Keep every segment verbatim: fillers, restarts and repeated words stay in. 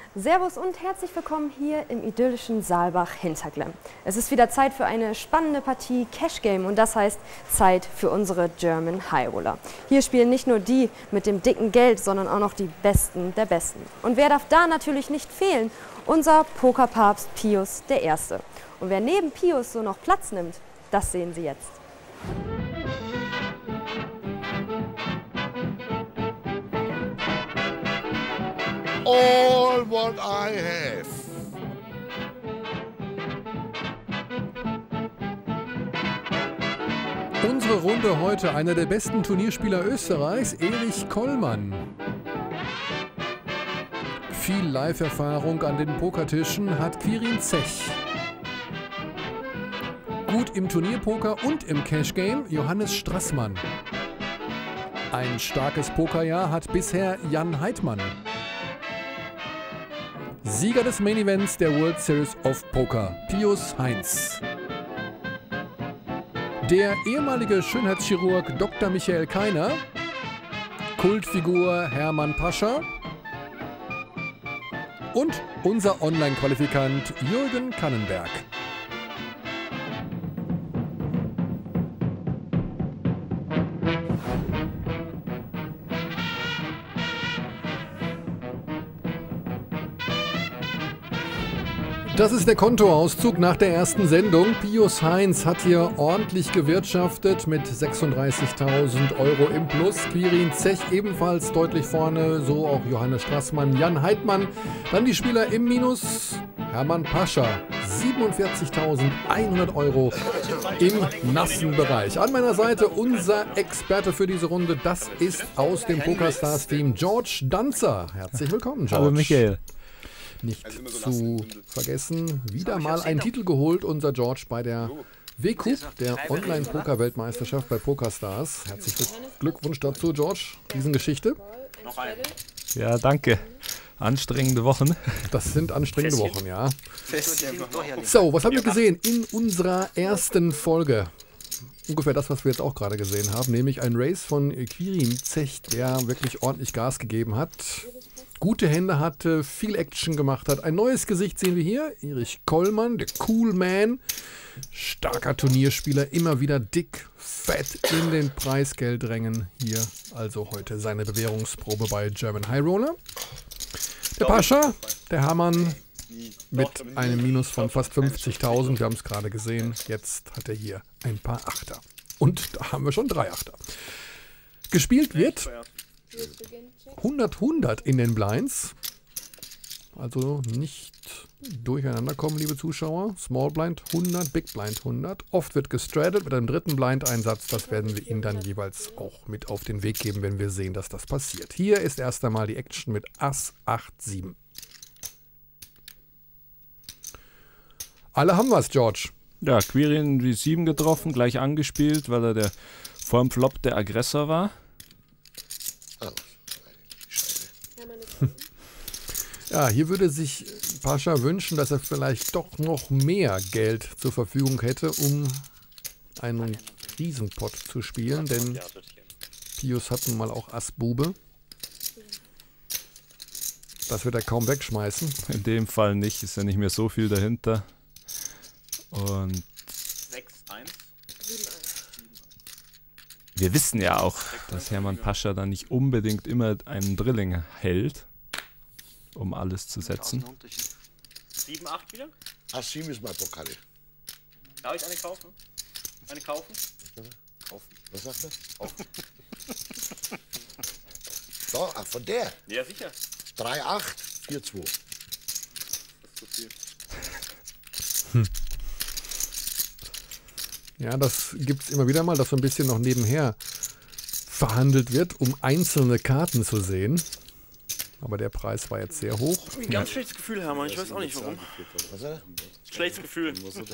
Servus und herzlich willkommen hier im idyllischen Saalbach-Hinterglemm. Es ist wieder Zeit für eine spannende Partie Cash Game und das heißt Zeit für unsere German High Roller. Hier spielen nicht nur die mit dem dicken Geld, sondern auch noch die Besten der Besten. Und wer darf da natürlich nicht fehlen? Unser Pokerpapst Pius der Erste. Und wer neben Pius so noch Platz nimmt, das sehen Sie jetzt. All what I have. Unsere Runde heute einer der besten Turnierspieler Österreichs, Erich Kollmann. Viel Live-Erfahrung an den Pokertischen hat Quirin Zech. Gut im Turnierpoker und im Cash-Game Johannes Strassmann. Ein starkes Pokerjahr hat bisher Jan Heitmann. Sieger des Main Events der World Series of Poker, Pius Heinz. Der ehemalige Schönheitschirurg Doktor Michael Keiner. Kultfigur Hermann Pascha. Und unser Online-Qualifikant Jürgen Kannenberg. Das ist der Kontoauszug nach der ersten Sendung. Pius Heinz hat hier ordentlich gewirtschaftet mit sechsunddreißigtausend Euro im Plus. Quirin Zech ebenfalls deutlich vorne, so auch Johannes Strassmann, Jan Heitmann. Dann die Spieler im Minus. Hermann Pascha, siebenundvierzigtausendeinhundert Euro im nassen Bereich. An meiner Seite unser Experte für diese Runde, das ist aus dem PokerStars-Team George Danzer. Herzlich willkommen, George. Hallo Michael. Nicht zu vergessen, wieder mal einen Titel geholt, unser George bei der W Q, der Online-Poker-Weltmeisterschaft bei PokerStars. Herzlichen Glückwunsch dazu, George, Riesengeschichte. Ja, danke. Anstrengende Wochen. Das sind anstrengende Wochen, ja. So, was haben wir gesehen in unserer ersten Folge? Ungefähr das, was wir jetzt auch gerade gesehen haben, nämlich ein Race von Quirin Zech, der wirklich ordentlich Gas gegeben hat. Gute Hände hatte, viel Action gemacht hat. Ein neues Gesicht sehen wir hier. Erich Kollmann, der Cool Man. Starker Turnierspieler, immer wieder dick, fett in den Preisgeldrängen. Hier also heute seine Bewährungsprobe bei German High Roller. Der Pascha, der Hermann mit einem Minus von fast fünfzigtausend. Wir haben es gerade gesehen. Jetzt hat er hier ein paar Achter. Und da haben wir schon drei Achter. Gespielt wird hundert hundert in den Blinds. Also nicht durcheinander kommen, liebe Zuschauer. Small Blind hundert, Big Blind hundert. Oft wird gestraddelt mit einem dritten Blind-Einsatz. Das werden wir Ihnen dann jeweils auch mit auf den Weg geben, wenn wir sehen, dass das passiert. Hier ist erst einmal die Action mit Ass acht sieben. Alle haben was, George. Ja, Quirin die sieben getroffen, gleich angespielt, weil er der vorm Flop der Aggressor war. Ja, hier würde sich Pascha wünschen, dass er vielleicht doch noch mehr Geld zur Verfügung hätte, um einen Riesenpott zu spielen, denn Pius hat nun mal auch Ass-Bube. Das wird er kaum wegschmeißen. In dem Fall nicht, ist ja nicht mehr so viel dahinter. Und wir wissen ja auch, dass Hermann Pascha dann nicht unbedingt immer einen Drilling hält, um alles zu setzen. sieben, acht wieder? Ass sieben ist mein Pokal. Darf ich eine kaufen? Eine kaufen? Kaufen. Was sagt er? Kaufen. So, ach, von der? Ja, sicher. drei acht, vier zwei. Das ist zu viel. Hm. Ja, das gibt es immer wieder mal, dass so ein bisschen noch nebenher verhandelt wird, um einzelne Karten zu sehen. Aber der Preis war jetzt sehr hoch. Ein ganz ja. schlechtes Gefühl, Hermann. Ich weiß auch nicht warum. Was er? Schlechtes Gefühl.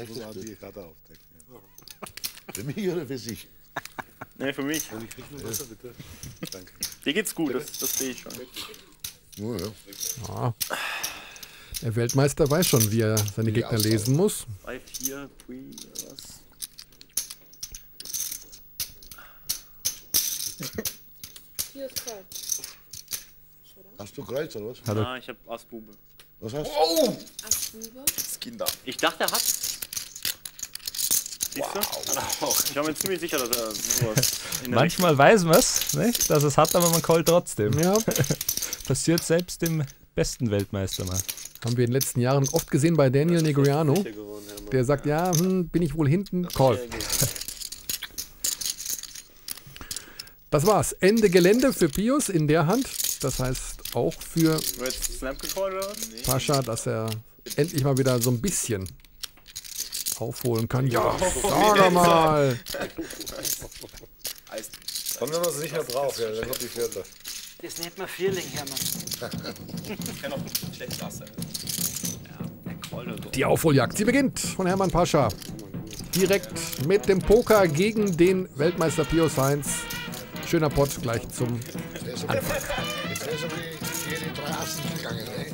Für mich oder für sich? Nee, für mich. Und ich krieg nur Wasser, bitte. Danke. Dir geht's gut, das, das sehe ich schon. Oh, ja. Ja. Der Weltmeister weiß schon, wie er seine Gegner lesen muss. drei, vier, Pui, was? Hast du Kreuz oder was? Hat er, Ah, ich hab Ass-Bube. Was hast du? Oh! Kinder. Ich dachte, er hat. Wow. Ich war mir ziemlich sicher, dass er sowas in der Manchmal weiß man es, nicht, dass es hat, aber man callt trotzdem. Ja. Passiert selbst dem besten Weltmeister mal. Haben wir in den letzten Jahren oft gesehen bei Daniel Negreanu. Der sagt, ja, hm, bin ich wohl hinten, call. Das war's. Ende Gelände für Pius in der Hand. Das heißt auch für Pascha, dass er endlich mal wieder so ein bisschen aufholen kann. Ja, sag doch mal. Komm nur noch sicher drauf, ja, dann kommt die vierte. Das nennt man Vierling, Hermann. Das kann auch schlecht sein. Die Aufholjagd, sie beginnt von Hermann Pascha. Direkt mit dem Poker gegen den Weltmeister Pius Heinz. Schöner Pott gleich zum Anfang. Jetzt wäre so wie hier die drei Assen gegangen, ey.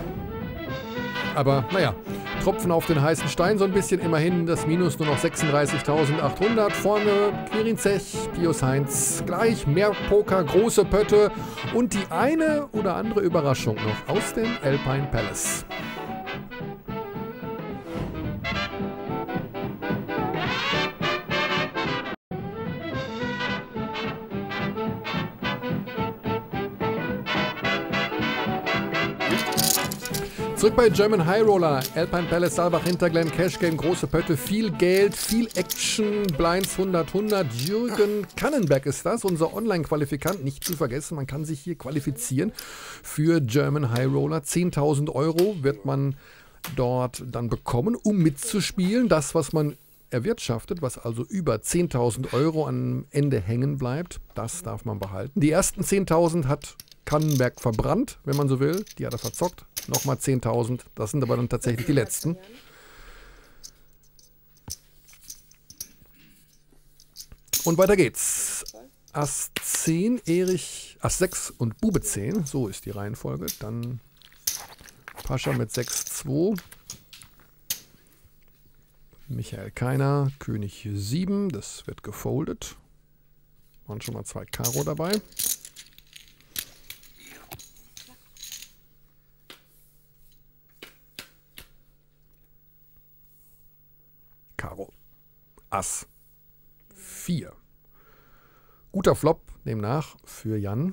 Aber naja, Tropfen auf den heißen Stein so ein bisschen. Immerhin das Minus nur noch sechsunddreißigtausendachthundert. Vorne Quirin Zech, Pius Heinz. Gleich mehr Poker, große Pötte und die eine oder andere Überraschung noch aus dem Alpine Palace. Zurück bei German High Roller, Alpine Palace, Saalbach, Hinterglemm, Cash Game, große Pötte, viel Geld, viel Action, Blinds hundert hundert. Jürgen Kannenberg ist das, unser Online-Qualifikant, nicht zu vergessen, man kann sich hier qualifizieren für German High Roller. zehntausend Euro wird man dort dann bekommen, um mitzuspielen. Das, was man erwirtschaftet, was also über zehntausend Euro am Ende hängen bleibt, das darf man behalten. Die ersten zehntausend hat Kannenberg verbrannt, wenn man so will. Die hat er verzockt. Nochmal zehntausend. Das sind aber dann tatsächlich die letzten. Und weiter geht's. Ass zehn, Erich, Ass sechs und Bube zehn. So ist die Reihenfolge. Dann Pascha mit sechs zwei. Michael Keiner, König sieben. Das wird gefoldet. Waren schon mal zwei Karo dabei. Karo. Ass vier. Guter Flop demnach für Jan.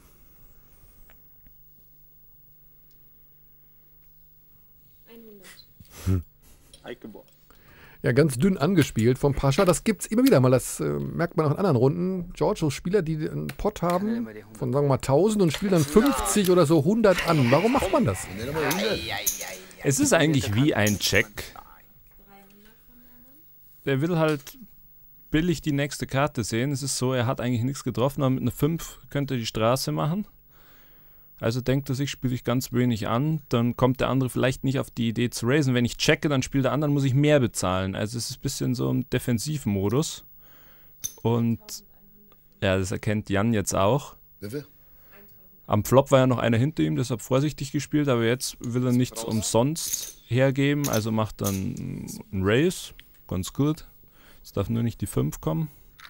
Hm. Ja, ganz dünn angespielt vom Pascha. Das gibt es immer wieder mal. Das äh, merkt man auch in anderen Runden. George, so Spieler, die einen Pot haben von, sagen wir mal, tausend und spielen dann fünfzig oder so hundert an. Warum macht man das? Es ist eigentlich wie ein Check. Der will halt billig die nächste Karte sehen. Es ist so, er hat eigentlich nichts getroffen, aber mit einer fünf könnte er die Straße machen. Also denkt er sich, spiele ich ganz wenig an, dann kommt der andere vielleicht nicht auf die Idee zu raisen. Wenn ich checke, dann spielt der andere, muss ich mehr bezahlen. Also es ist ein bisschen so im Defensivmodus. Und ja, das erkennt Jan jetzt auch. Am Flop war ja noch einer hinter ihm, deshalb vorsichtig gespielt, aber jetzt will er nichts umsonst hergeben, also macht dann einen Raise. Ganz gut. Jetzt darf nur nicht die fünf kommen.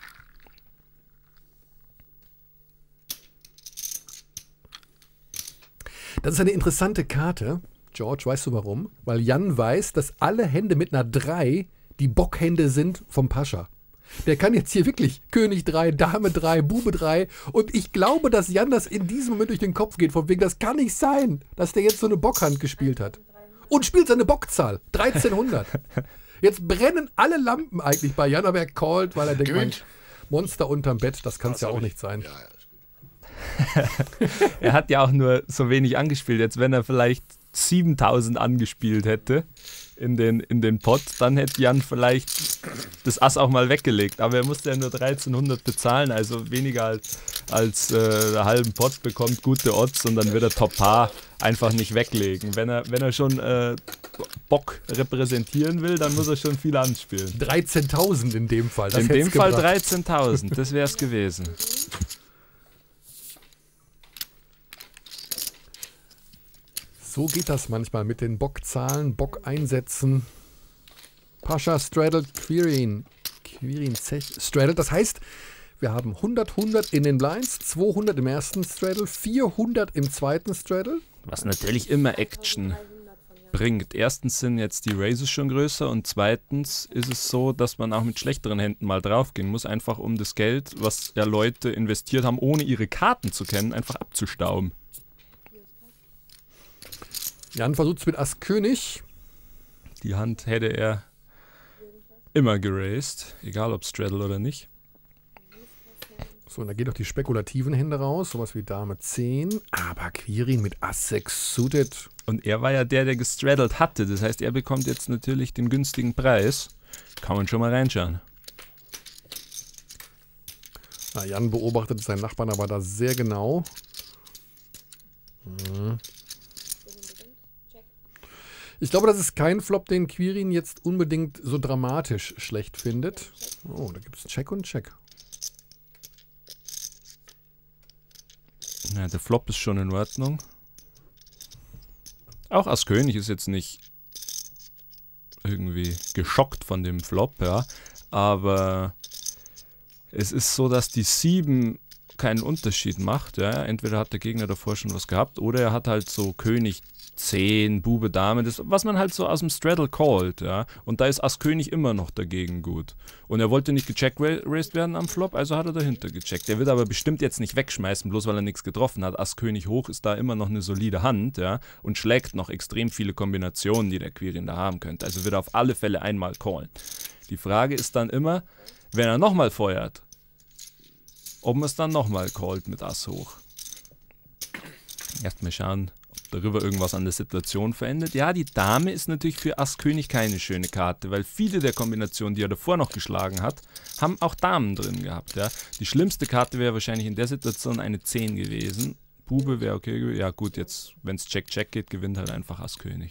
Das ist eine interessante Karte. George, weißt du warum? Weil Jan weiß, dass alle Hände mit einer drei die Bockhände sind vom Pascha. Der kann jetzt hier wirklich König drei, Dame drei, Bube drei. Und ich glaube, dass Jan das in diesem Moment durch den Kopf geht. Von wegen, das kann nicht sein, dass der jetzt so eine Bockhand gespielt hat. Und spielt seine Bockzahl. dreizehnhundert. Jetzt brennen alle Lampen eigentlich bei Jan, aber er callt, weil er denkt, mein Monster unterm Bett, das kann es ja auch nicht sein. Ja, ja, ist gut. Er hat ja auch nur so wenig angespielt. Jetzt, wenn er vielleicht siebentausend angespielt hätte in den, in den Pot, dann hätte Jan vielleicht das Ass auch mal weggelegt. Aber er musste ja nur dreizehnhundert bezahlen, also weniger als, als äh, einen halben Pot, bekommt gute Odds und dann wird er Top-Paar einfach nicht weglegen. Wenn er, wenn er schon äh, Bock repräsentieren will, dann muss er schon viel anspielen. dreizehntausend in dem Fall. Das in dem Fall gebracht. dreizehntausend, das wäre es gewesen. So geht das manchmal mit den Bockzahlen, Bock-Einsätzen. Pascha straddled Quirin. Quirin Zech straddled. Das heißt, wir haben hundert, hundert in den Blinds, zweihundert im ersten Straddle, vierhundert im zweiten Straddle. Was natürlich immer Action bringt. Erstens sind jetzt die Raises schon größer und zweitens ist es so, dass man auch mit schlechteren Händen mal draufgehen muss, einfach um das Geld, was ja Leute investiert haben, ohne ihre Karten zu kennen, einfach abzustauben. Jan versucht es mit Ass König. Die Hand hätte er immer geraced, egal ob Straddle oder nicht. So, und da geht auch die spekulativen Hände raus, sowas wie Dame zehn, aber Quirin mit Ass sechs suited. Und er war ja der, der gestraddelt hatte, das heißt, er bekommt jetzt natürlich den günstigen Preis. Kann man schon mal reinschauen. Na, Jan beobachtet seinen Nachbarn aber da sehr genau. Hm. Ich glaube, das ist kein Flop, den Quirin jetzt unbedingt so dramatisch schlecht findet. Oh, da gibt es Check und Check. Ja, der Flop ist schon in Ordnung. Auch Ass König ist jetzt nicht irgendwie geschockt von dem Flop, ja. Aber es ist so, dass die sieben keinen Unterschied macht, ja. Entweder hat der Gegner davor schon was gehabt oder er hat halt so König zehn, Bube, Dame, das, was man halt so aus dem Straddle callt, ja. Und da ist Ass König immer noch dagegen gut. Und er wollte nicht gecheckraced werden am Flop, also hat er dahinter gecheckt. Er wird aber bestimmt jetzt nicht wegschmeißen, bloß weil er nichts getroffen hat. Ass König hoch ist da immer noch eine solide Hand, ja. Und schlägt noch extrem viele Kombinationen, die der Quirin da haben könnte. Also wird er auf alle Fälle einmal callen. Die Frage ist dann immer, wenn er nochmal feuert, ob man es dann nochmal callt mit Ass hoch. Erstmal schauen, darüber irgendwas an der Situation verändert. Ja, die Dame ist natürlich für Ass König keine schöne Karte, weil viele der Kombinationen, die er davor noch geschlagen hat, haben auch Damen drin gehabt. Ja. Die schlimmste Karte wäre wahrscheinlich in der Situation eine zehn gewesen. Bube wäre okay gewesen. Ja gut, jetzt, wenn es Check-Check geht, gewinnt halt einfach Ass König.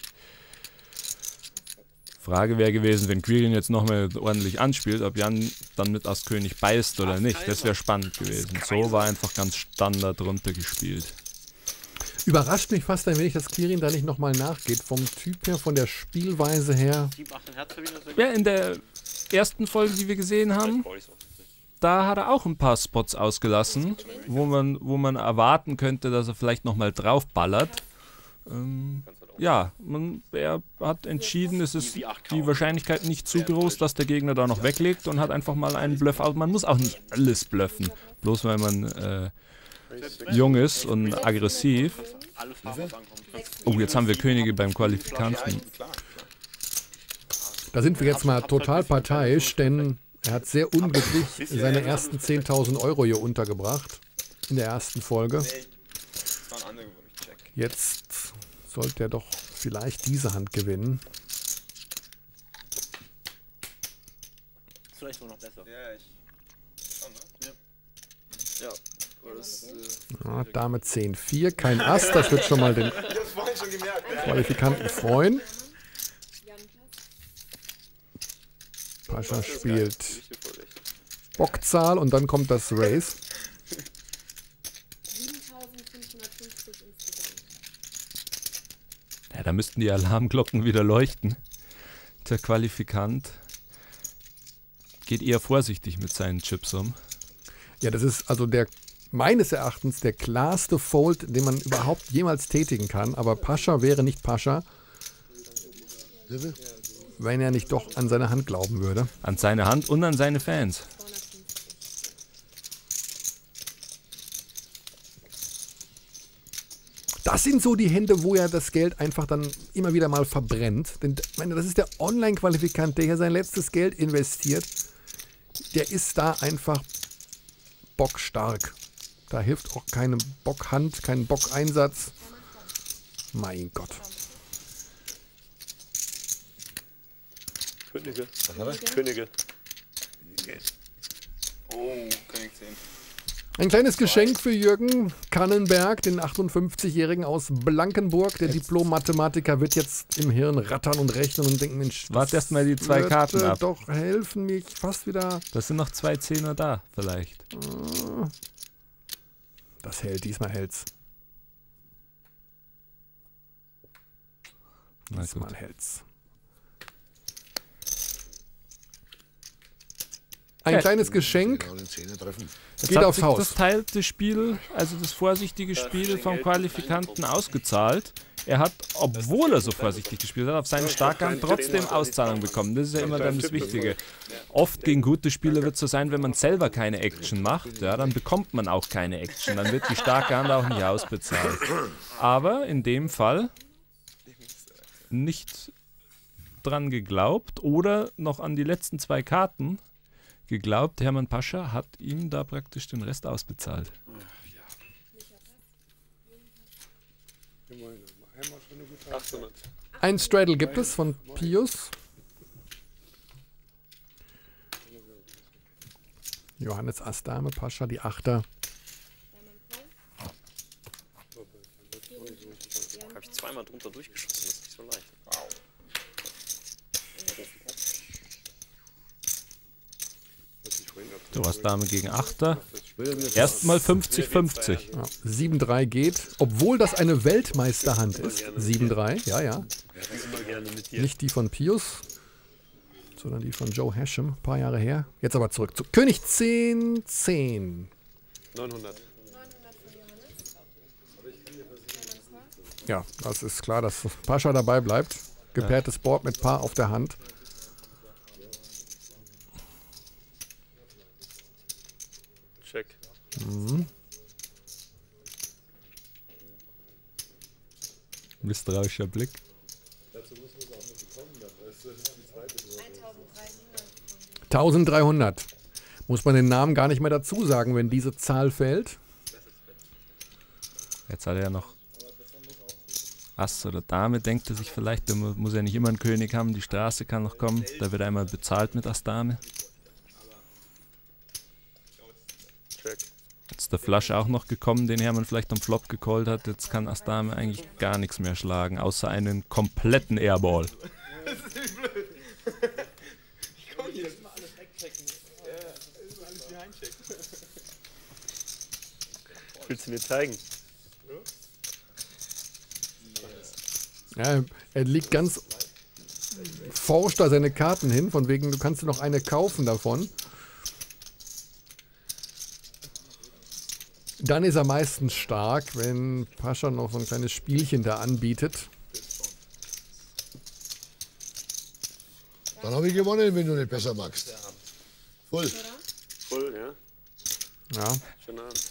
Frage wäre gewesen, wenn Quirin jetzt nochmal ordentlich anspielt, ob Jan dann mit Ass König beißt oder nicht. Das wäre spannend gewesen. So war einfach ganz Standard runtergespielt. Überrascht mich fast ein wenig, dass Quirin da nicht nochmal nachgeht. Vom Typ her, von der Spielweise her. Ja, in der ersten Folge, die wir gesehen haben, da hat er auch ein paar Spots ausgelassen, wo man, wo man erwarten könnte, dass er vielleicht nochmal draufballert. Ähm, ja, man, er hat entschieden, es ist die Wahrscheinlichkeit nicht zu groß, dass der Gegner da noch weglegt und hat einfach mal einen Bluff aus. Man muss auch nicht alles bluffen, bloß weil man äh, jung ist und aggressiv. Oh, jetzt haben wir Könige beim Qualifikanten. Da sind wir jetzt mal total parteiisch, denn er hat sehr unglücklich seine ersten zehntausend Euro hier untergebracht in der ersten Folge. Jetzt sollte er doch vielleicht diese Hand gewinnen. Vielleicht wohl noch besser. Ja, ich. Ja. Das, äh ja, Dame zehn vier, kein Ass, das wird schon mal den Qualifikanten freuen. Pascha spielt Bockzahl und dann kommt das Race. Ja, da müssten die Alarmglocken wieder leuchten. Der Qualifikant geht eher vorsichtig mit seinen Chips um. Ja, das ist also der meines Erachtens der klarste Fold, den man überhaupt jemals tätigen kann. Aber Pascha wäre nicht Pascha, wenn er nicht doch an seine Hand glauben würde. An seine Hand und an seine Fans. Das sind so die Hände, wo er das Geld einfach dann immer wieder mal verbrennt. Denn ich meine, das ist der Online-Qualifikant, der hier sein letztes Geld investiert. Der ist da einfach bockstark. Da hilft auch keine Bockhand, kein Bockeinsatz. Mein Gott. Könige. Könige. Oh, König zehn. Ein kleines Geschenk für Jürgen Kannenberg, den achtundfünfzigjährigen aus Blankenburg. Der Diplom-Mathematiker wird jetzt im Hirn rattern und rechnen und denken, Mensch, warte erst mal die zwei würde Karten ab. Doch helfen mich fast wieder. Das sind noch zwei Zehner da, vielleicht. Das hält, diesmal hält's. Na diesmal gut. hält's. Ein Ja. kleines Geschenk Genau, den Zähne treffen. Jetzt geht hat aufs sich Haus. das teilte Spiel, also das vorsichtige Spiel vom Qualifikanten ausgezahlt. Er hat, obwohl er so vorsichtig gespielt hat, auf seinen Starkhand trotzdem Auszahlung bekommen. Das ist ja immer dann das Wichtige. Oft gegen gute Spieler wird es so sein, wenn man selber keine Action macht, ja, dann bekommt man auch keine Action. Dann wird die starke Hand auch nicht ausbezahlt. Aber in dem Fall nicht dran geglaubt oder noch an die letzten zwei Karten geglaubt. Hermann Pascha hat ihm da praktisch den Rest ausbezahlt. Ein Straddle gibt es von Pius. Johannes Ass Dame, Pascha die Achter. Habe ich zweimal drunter durchgeschossen, das ist nicht so leicht. Du hast Dame gegen Achter. Erstmal fünfzig fünfzig. Ja, sieben drei geht, obwohl das eine Weltmeisterhand ist. sieben drei, ja, ja. Nicht die von Pius, sondern die von Joe Hashem, ein paar Jahre her. Jetzt aber zurück zu König zehn zehn. neunhundert. Ja, das ist klar, dass Pascha dabei bleibt. Gepairtes Board mit Paar auf der Hand. Check. Mhm. Misstrauischer Blick. eintausenddreihundert. Muss man den Namen gar nicht mehr dazu sagen, wenn diese Zahl fällt. Jetzt hat er ja noch Ass oder Dame, denkt er sich vielleicht, da mu- muss er nicht immer einen König haben, die Straße kann noch kommen, da wird er einmal bezahlt mit Ass Dame. Check. Jetzt ist der Flush auch noch gekommen, den Hermann vielleicht am Flop gecallt hat, jetzt kann Ass Dame eigentlich gar nichts mehr schlagen, außer einen kompletten Airball. Willst du mir zeigen? Ja, er liegt ganz forscht da seine Karten hin, von wegen, du kannst dir noch eine kaufen davon. Dann ist er meistens stark, wenn Pascha noch so ein kleines Spielchen da anbietet. Dann habe ich gewonnen, wenn du nicht besser magst. Voll. Voll, ja. Ja, Schönen Abend.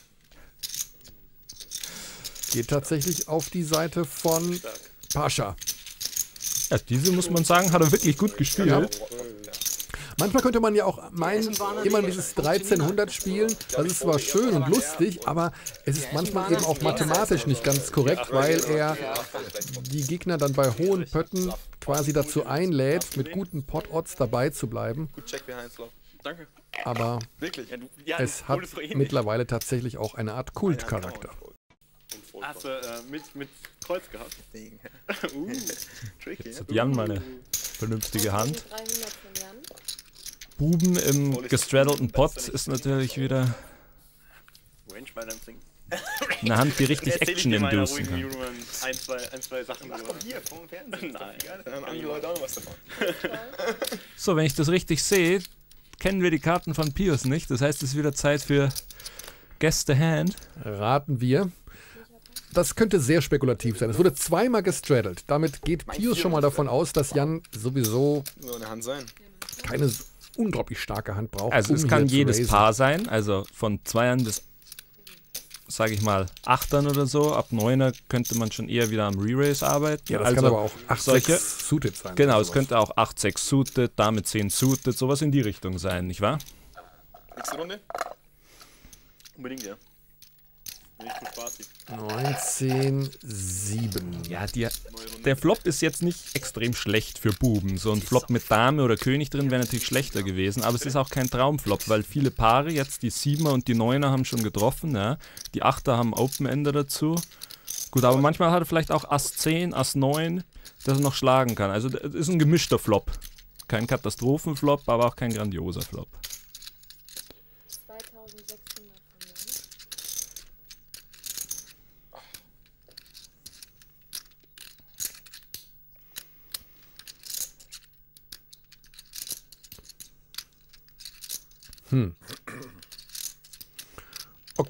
geht tatsächlich auf die Seite von Stark. Pascha. Ja, diese muss man sagen, hat er wirklich gut gespielt. Ja. Manchmal könnte man ja auch meinen, immer dieses dreizehnhundert spielen, das ist zwar schön und lustig, aber es ist manchmal eben auch mathematisch nicht ganz korrekt, weil er die Gegner dann bei hohen Pötten quasi dazu einlädt, mit guten Pot-Odds dabei zu bleiben. Gut Check behind Flop. Danke. Aber Wirklich? Ja, du, ja, es hat so ähnlich. mittlerweile tatsächlich auch eine Art Kultcharakter. Hast du äh, mit, mit Kreuz gehabt? Ding. uh, tricky. Jetzt hat Jan mal eine vernünftige Hand. dreihundert von Jan. Buben im gestraddlten Pot ist natürlich wieder Range Balancing. eine Hand, die richtig Erzähl ich Action dir mal in einer inducen ruhigen kann. Minute mal ein, zwei, ein, zwei Sachen. Mach doch hier vom Fernsehen. Nein. Dann haben andere Leute auch noch was davon. So, wenn ich das richtig sehe, kennen wir die Karten von Pius nicht. Das heißt, es ist wieder Zeit für Guess the Hand. Raten wir. Das könnte sehr spekulativ sein. Es wurde zweimal gestraddelt. Damit geht Pius schon mal davon aus, dass Jan sowieso So eine Hand sein. keine unglaublich starke Hand braucht. Also es um kann hier zu jedes raisen. Paar sein, also von Zweiern bis, sage ich mal, Achtern oder so. Ab Neuner könnte man schon eher wieder am Re-Raise arbeiten. Ja, das also kann aber auch acht solche- sechs suited sein. Genau, oder es sowas. könnte auch acht sechs suited, Dame zehn suited, sowas in die Richtung sein, nicht wahr? Nächste Runde? Unbedingt, ja. Bin ich zu spaßig. neunzehn sieben. Ja, die, der Flop ist jetzt nicht extrem schlecht für Buben. So ein Flop mit Dame oder König drin wäre natürlich schlechter gewesen, aber es ist auch kein Traumflop, weil viele Paare, jetzt die Siebener und die Neuner haben schon getroffen, ja. Die Achter haben Open-Ender dazu. Gut, aber manchmal hat er vielleicht auch Ass zehn, Ass neun, das er noch schlagen kann. Also es ist ein gemischter Flop. Kein Katastrophenflop, aber auch kein grandioser Flop. zweitausendsechshundert von Jan.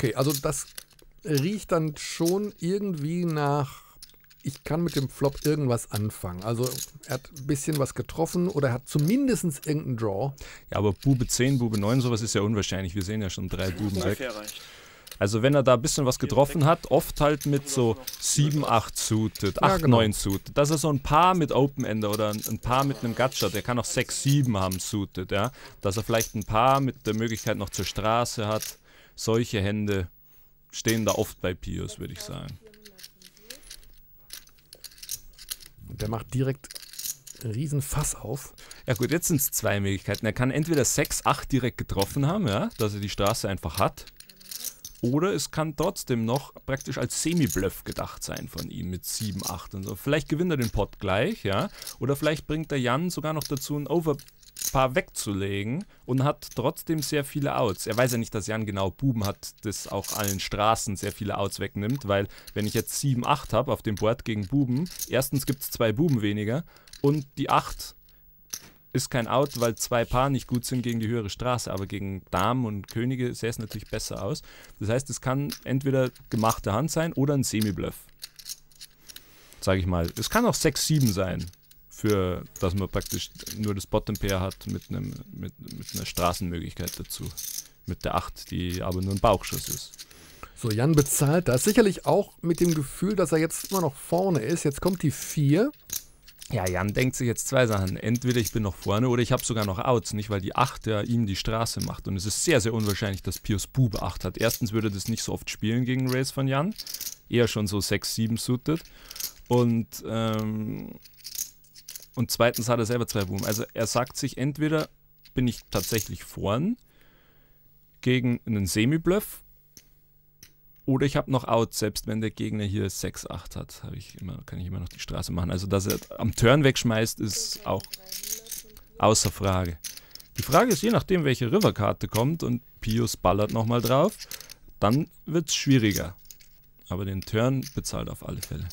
Okay, also das riecht dann schon irgendwie nach, ich kann mit dem Flop irgendwas anfangen. Also er hat ein bisschen was getroffen oder er hat zumindest irgendeinen Draw. Ja, aber Bube zehn, Bube neun, sowas ist ja unwahrscheinlich. Wir sehen ja schon drei Buben weg. Ungefähr reicht. Also wenn er da ein bisschen was getroffen hat, oft halt mit so sieben, acht suited, acht, genau. neun suited. Dass er so ein Paar mit Open Ender oder ein Paar mit einem Gatscher, der kann auch sechs, sieben haben suited, ja. Dass er vielleicht ein Paar mit der Möglichkeit noch zur Straße hat. Solche Hände stehen da oft bei Pius, würde ich sagen. Der macht direkt einen riesen Fass auf. Ja gut, jetzt sind es zwei Möglichkeiten. Er kann entweder sechs, acht direkt getroffen haben, ja, dass er die Straße einfach hat. Oder es kann trotzdem noch praktisch als Semi-Bluff gedacht sein von ihm mit sieben, acht und so. Vielleicht gewinnt er den Pot gleich, ja. Oder vielleicht bringt der Jan sogar noch dazu, ein Overpaar wegzulegen und hat trotzdem sehr viele Outs. Er weiß ja nicht, dass Jan genau Buben hat, das auch allen Straßen sehr viele Outs wegnimmt, weil wenn ich jetzt sieben, acht habe auf dem Board gegen Buben, erstens gibt es zwei Buben weniger und die acht ist kein Out, weil zwei Paar nicht gut sind gegen die höhere Straße, aber gegen Damen und Könige sähe es natürlich besser aus. Das heißt, es kann entweder gemachte Hand sein oder ein Semi-Bluff. Sage ich mal. Es kann auch sechs, sieben sein, für, dass man praktisch nur das Bottom-Pair hat mit, einem, mit, mit einer Straßenmöglichkeit dazu. Mit der acht, die aber nur ein Bauchschuss ist. So, Jan bezahlt das. Sicherlich auch mit dem Gefühl, dass er jetzt immer noch vorne ist. Jetzt kommt die vier. Ja, Jan denkt sich jetzt zwei Sachen. Entweder ich bin noch vorne oder ich habe sogar noch Outs, nicht? Weil die acht ja ihm die Straße macht. Und es ist sehr, sehr unwahrscheinlich, dass Pius Bube acht hat. Erstens würde das nicht so oft spielen gegen Race von Jan. Eher schon so sechs, sieben suited. Und, ähm, und zweitens hat er selber zwei Buben. Also er sagt sich, entweder bin ich tatsächlich vorn gegen einen Semi-Bluff oder ich habe noch Out, selbst wenn der Gegner hier sechs, acht hat, hab ich immer, kann ich immer noch die Straße machen. Also, dass er am Turn wegschmeißt, ist auch außer Frage. Die Frage ist, je nachdem, welche Riverkarte kommt und Pius ballert nochmal drauf, dann wird es schwieriger. Aber den Turn bezahlt auf alle Fälle.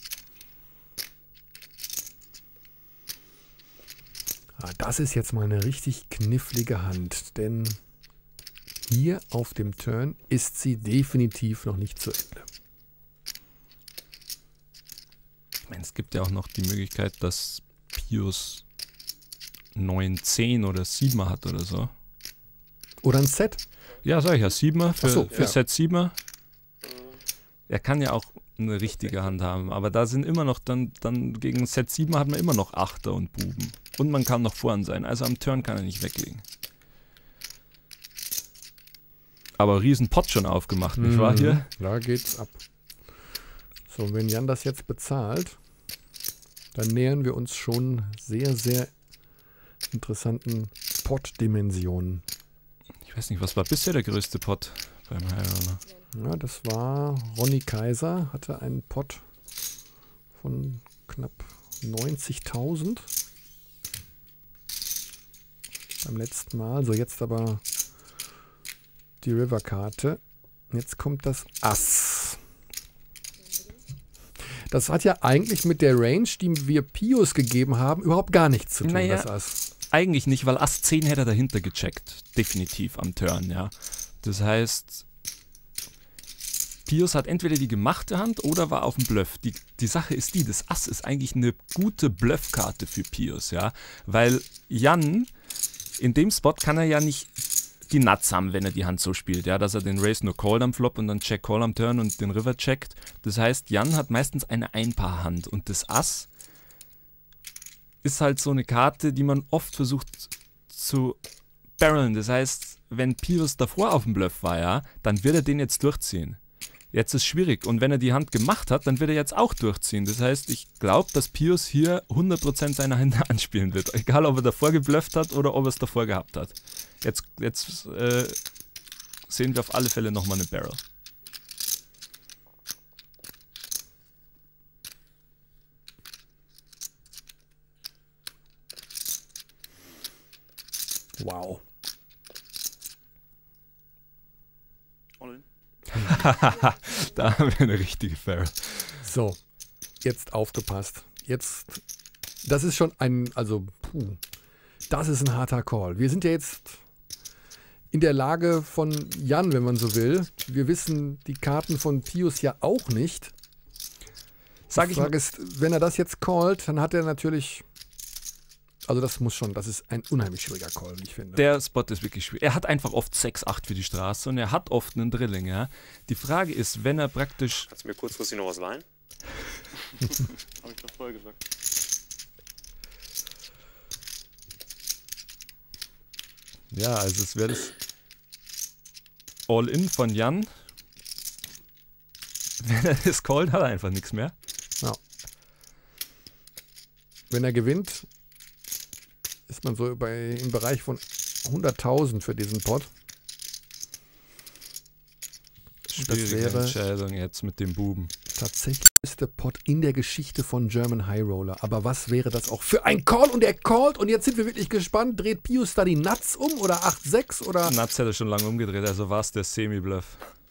Ah, das ist jetzt mal eine richtig knifflige Hand, denn hier auf dem Turn ist sie definitiv noch nicht zu Ende. Ich meine, es gibt ja auch noch die Möglichkeit, dass Pius neun, zehn oder siebener hat oder so. Oder ein Set. Ja, sag ich ja, siebener für, so, für ja. Set siebener. Er kann ja auch eine richtige Hand haben, aber da sind immer noch, dann, dann gegen Set sieben hat man immer noch Achter und Buben. Und man kann noch vorn sein, also am Turn kann er nicht weglegen. Aber riesen Pot schon aufgemacht, nicht wahr hier? Da geht's ab. So, und wenn Jan das jetzt bezahlt, dann nähern wir uns schon sehr, sehr interessanten Pot-Dimensionen. Ich weiß nicht, was war bisher der größte Pot beim High Roller? Ja, das war Ronny Kaiser, hatte einen Pot von knapp neunzigtausend beim letzten Mal. So, jetzt aber die River-Karte. Jetzt kommt das Ass. Das hat ja eigentlich mit der Range, die wir Pius gegeben haben, überhaupt gar nichts zu tun, Naja, das Ass. Eigentlich nicht, weil Ass zehn hätte er dahinter gecheckt. Definitiv am Turn, ja. Das heißt, Pius hat entweder die gemachte Hand oder war auf dem Bluff. Die, die Sache ist die, das Ass ist eigentlich eine gute Bluffkarte für Pius, ja. Weil Jan, in dem Spot kann er ja nicht die Nuts haben, wenn er die Hand so spielt, ja, dass er den Race nur callt am Flop und dann Check Call am Turn und den River checkt. Das heißt, Jan hat meistens eine Einpaarhand und das Ass ist halt so eine Karte, die man oft versucht zu barreln. Das heißt, wenn Pius davor auf dem Bluff war, ja, dann wird er den jetzt durchziehen. Jetzt ist es schwierig. Und wenn er die Hand gemacht hat, dann wird er jetzt auch durchziehen. Das heißt, ich glaube, dass Pius hier hundert Prozent seiner Hände anspielen wird. Egal, ob er davor geblufft hat oder ob er es davor gehabt hat. Jetzt, jetzt äh, sehen wir auf alle Fälle nochmal eine Barrel. Wow. Da haben wir eine richtige Barrel. So, jetzt aufgepasst. Jetzt, das ist schon ein, also, puh, das ist ein harter Call. Wir sind ja jetzt in der Lage von Jan, wenn man so will. Wir wissen die Karten von Pius ja auch nicht. Sag die ich Frage ist, wenn er das jetzt callt, dann hat er natürlich... Also das muss schon, das ist ein unheimlich schwieriger Call, wie ich finde. Der Spot ist wirklich schwierig. Er hat einfach oft sechs acht für die Straße und er hat oft einen Drilling. Ja? Die Frage ist, wenn er praktisch... Kannst du mir kurzfristig noch was leihen? Hab ich doch vorher gesagt. Ja, also es wäre das All-In von Jan. Wenn er das callt, hat er einfach nichts mehr. Ja. Wenn er gewinnt, ist man so bei, im Bereich von hunderttausend für diesen Pot. Schwierige wäre- Entscheidung jetzt mit dem Buben. Tatsächlich ist der Pot in der Geschichte von German High Roller. Aber was wäre das auch für ein Call? Und er callt und jetzt sind wir wirklich gespannt. Dreht Pius da die Nuts um oder acht sechs oder... Nuts hätte schon lange umgedreht, also war es der Semi-Bluff.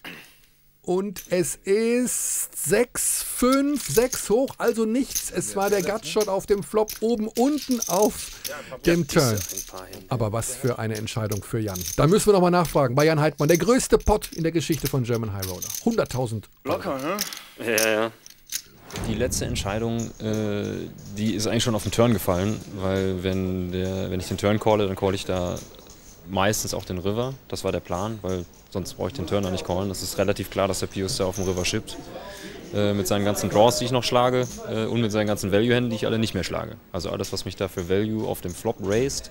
Und es ist sechs fünf, sechs hoch, also nichts. Es war der Gutshot auf dem Flop oben, unten auf dem Turn. Ein paar hin. Aber was für eine Entscheidung für Jan. Da müssen wir nochmal nachfragen. Bei Jan Heidmann, der größte Pot in der Geschichte von German High Roller. hunderttausend. Locker, ne? Ja, ja. Die letzte Entscheidung, äh, die ist eigentlich schon auf den Turn gefallen, weil wenn, der, wenn ich den Turn calle, dann call ich da meistens auch den River. Das war der Plan, weil sonst brauche ich den Turn da nicht callen. Das ist relativ klar, dass der Pius da auf dem River shippt. Äh, mit seinen ganzen Draws, die ich noch schlage äh, und mit seinen ganzen Value-Händen, die ich alle nicht mehr schlage. Also alles, was mich da für Value auf dem Flop raised,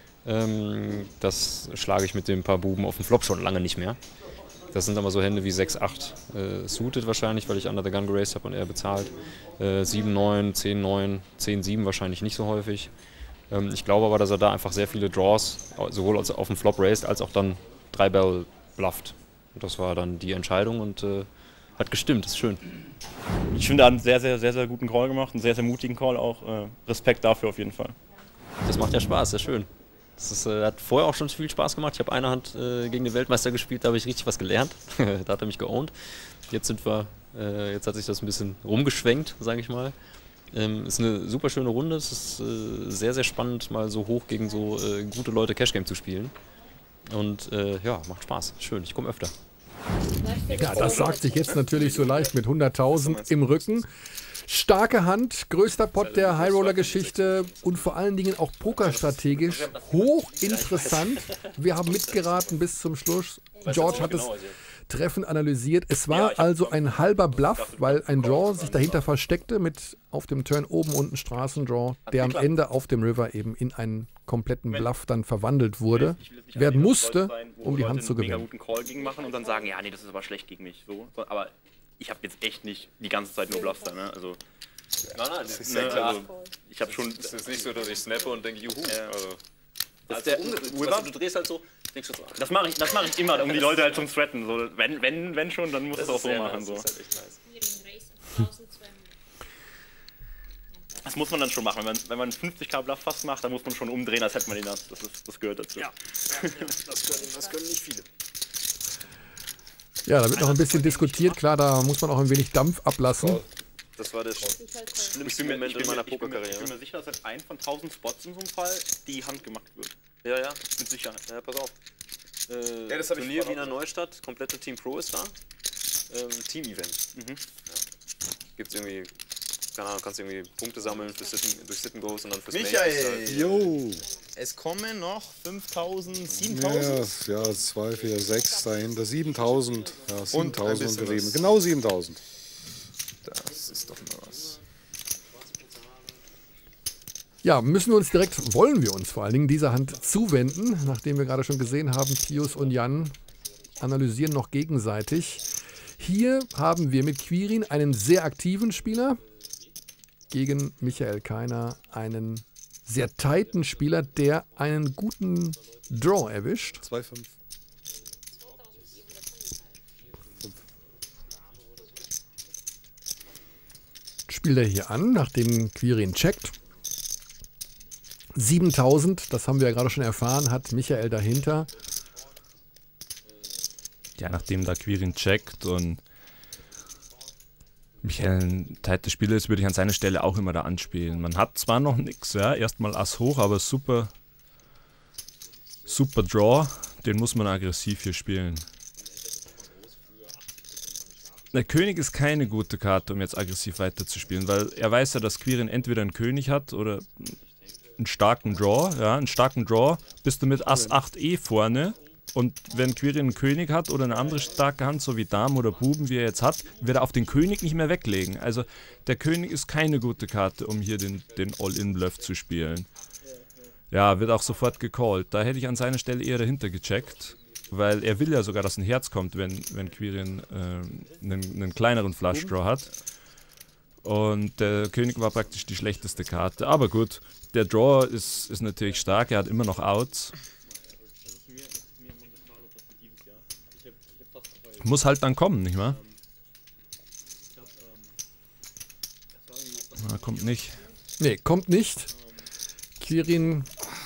ähm, das schlage ich mit den paar Buben auf dem Flop schon lange nicht mehr. Das sind aber so Hände wie sechs acht äh, suited wahrscheinlich, weil ich Under the Gun geraced habe und er bezahlt. Äh, sieben neun, zehn neun, zehn sieben wahrscheinlich nicht so häufig. Ähm, ich glaube aber, dass er da einfach sehr viele Draws, sowohl auf dem Flop raised, als auch dann drei Barrel blufft. Und das war dann die Entscheidung und äh, hat gestimmt, das ist schön. Ich finde, er hat einen sehr, sehr, sehr, sehr guten Call gemacht, einen sehr, sehr mutigen Call auch. Äh, Respekt dafür auf jeden Fall. Das macht ja Spaß, sehr schön. Das ist, äh, hat vorher auch schon viel Spaß gemacht. Ich habe eine Hand äh, gegen den Weltmeister gespielt, da habe ich richtig was gelernt. Da hat er mich geowned. Jetzt sind wir, äh, jetzt hat sich das ein bisschen rumgeschwenkt, sage ich mal. Ähm, ist eine super schöne Runde. Es ist äh, sehr, sehr spannend, mal so hoch gegen so äh, gute Leute Cash Game zu spielen. Und äh, ja, macht Spaß. Schön, ich komme öfter. Ja, das sagt sich jetzt natürlich so leicht mit hunderttausend im Rücken. Starke Hand, größter Pot der High Roller Geschichte und vor allen Dingen auch pokerstrategisch hochinteressant. Wir haben mitgeraten bis zum Schluss. George hat es treffend analysiert. Es war also ein halber Bluff, weil ein Draw sich dahinter versteckte mit auf dem Turn oben unten Straßendraw, der am Ende auf dem River eben in einen kompletten Bluff dann verwandelt wurde, werden musste, um die Hand zu gewinnen. Mega guten Call gegen machen und dann sagen, ja, nee, das ist aber schlecht gegen mich. So. Aber ich habe jetzt echt nicht die ganze Zeit nur Bluffs da, ne? Also, Nein, nein, das ist ne, ja klar. also ich habe schon. Es ist nicht so, dass ich snappe und denke, juhu. Ja. Also, Das, also der, weißt du, du drehst halt so, denkst du so, das mache ich, das mach ich immer, um die Leute halt zum Threaten. So, wenn, wenn, wenn schon, dann muss es auch so sehr machen. nice, So. das ist halt echt nice. Das muss man dann schon machen. Wenn man, wenn man fünfzig K Bluff fast macht, dann muss man schon umdrehen, als hätte man den Nuts. Das, ist, das gehört dazu. Ja, ja, ja das, können, das können nicht viele. Ja, da wird noch ein bisschen diskutiert. Klar, da muss man auch ein wenig Dampf ablassen. Das war der schlimmste Moment in meiner Pokerkarriere. Ich bin mir sicher, dass halt ein von tausend Spots in so einem Fall die Hand gemacht wird. Ja, ja. Mit Sicherheit. Ja, pass auf. Äh, Ja, das hab ich Turnier vorhin Wiener Neustadt, komplette Team Pro ist da. Ähm, Team-Event. Mhm. Ja. Gibt's irgendwie, keine Ahnung, kannst irgendwie Punkte sammeln für Sitten, durch Sitten Goes und dann fürs Michael! Jo! Es kommen noch fünftausend, siebentausend? Ja, ja, zwei, vier, sechs dahinter, siebentausend. Ja, siebentausend bisschen und sieben. was. Genau siebentausend. Das ist doch mal was. Ja, müssen wir uns direkt, wollen wir uns vor allen Dingen dieser Hand zuwenden, nachdem wir gerade schon gesehen haben, Pius und Jan analysieren noch gegenseitig. Hier haben wir mit Quirin einen sehr aktiven Spieler, gegen Michael Keiner einen sehr tighten Spieler, der einen guten Draw erwischt. zwei fünf. Spielt er hier an, nachdem Quirin checkt. siebentausend, das haben wir ja gerade schon erfahren, hat Michael dahinter. Ja, nachdem da Quirin checkt und Michael ein tightes Spieler ist, würde ich an seiner Stelle auch immer da anspielen. Man hat zwar noch nichts, ja, erstmal Ass hoch, aber super, super Draw, Den muss man aggressiv hier spielen. Der König ist keine gute Karte, um jetzt aggressiv weiterzuspielen, weil er weiß ja, dass Quirin entweder einen König hat oder einen starken Draw. Ja, einen starken Draw bist du mit Ass acht E vorne. Und wenn Quirin einen König hat oder eine andere starke Hand, so wie Damen oder Buben, wie er jetzt hat, wird er auf den König nicht mehr weglegen. Also der König ist keine gute Karte, um hier den, den All-In-Bluff zu spielen. Ja, wird auch sofort gecallt. Da hätte ich an seiner Stelle eher dahinter gecheckt, weil er will ja sogar, dass ein Herz kommt, wenn, wenn Quirin äh, einen, einen kleineren Flush-Draw hat. Und der König war praktisch die schlechteste Karte. Aber gut, der Draw ist, ist natürlich stark, er hat immer noch Outs. Muss halt dann kommen, nicht wahr? Na, kommt nicht. Nee, kommt nicht. Quirin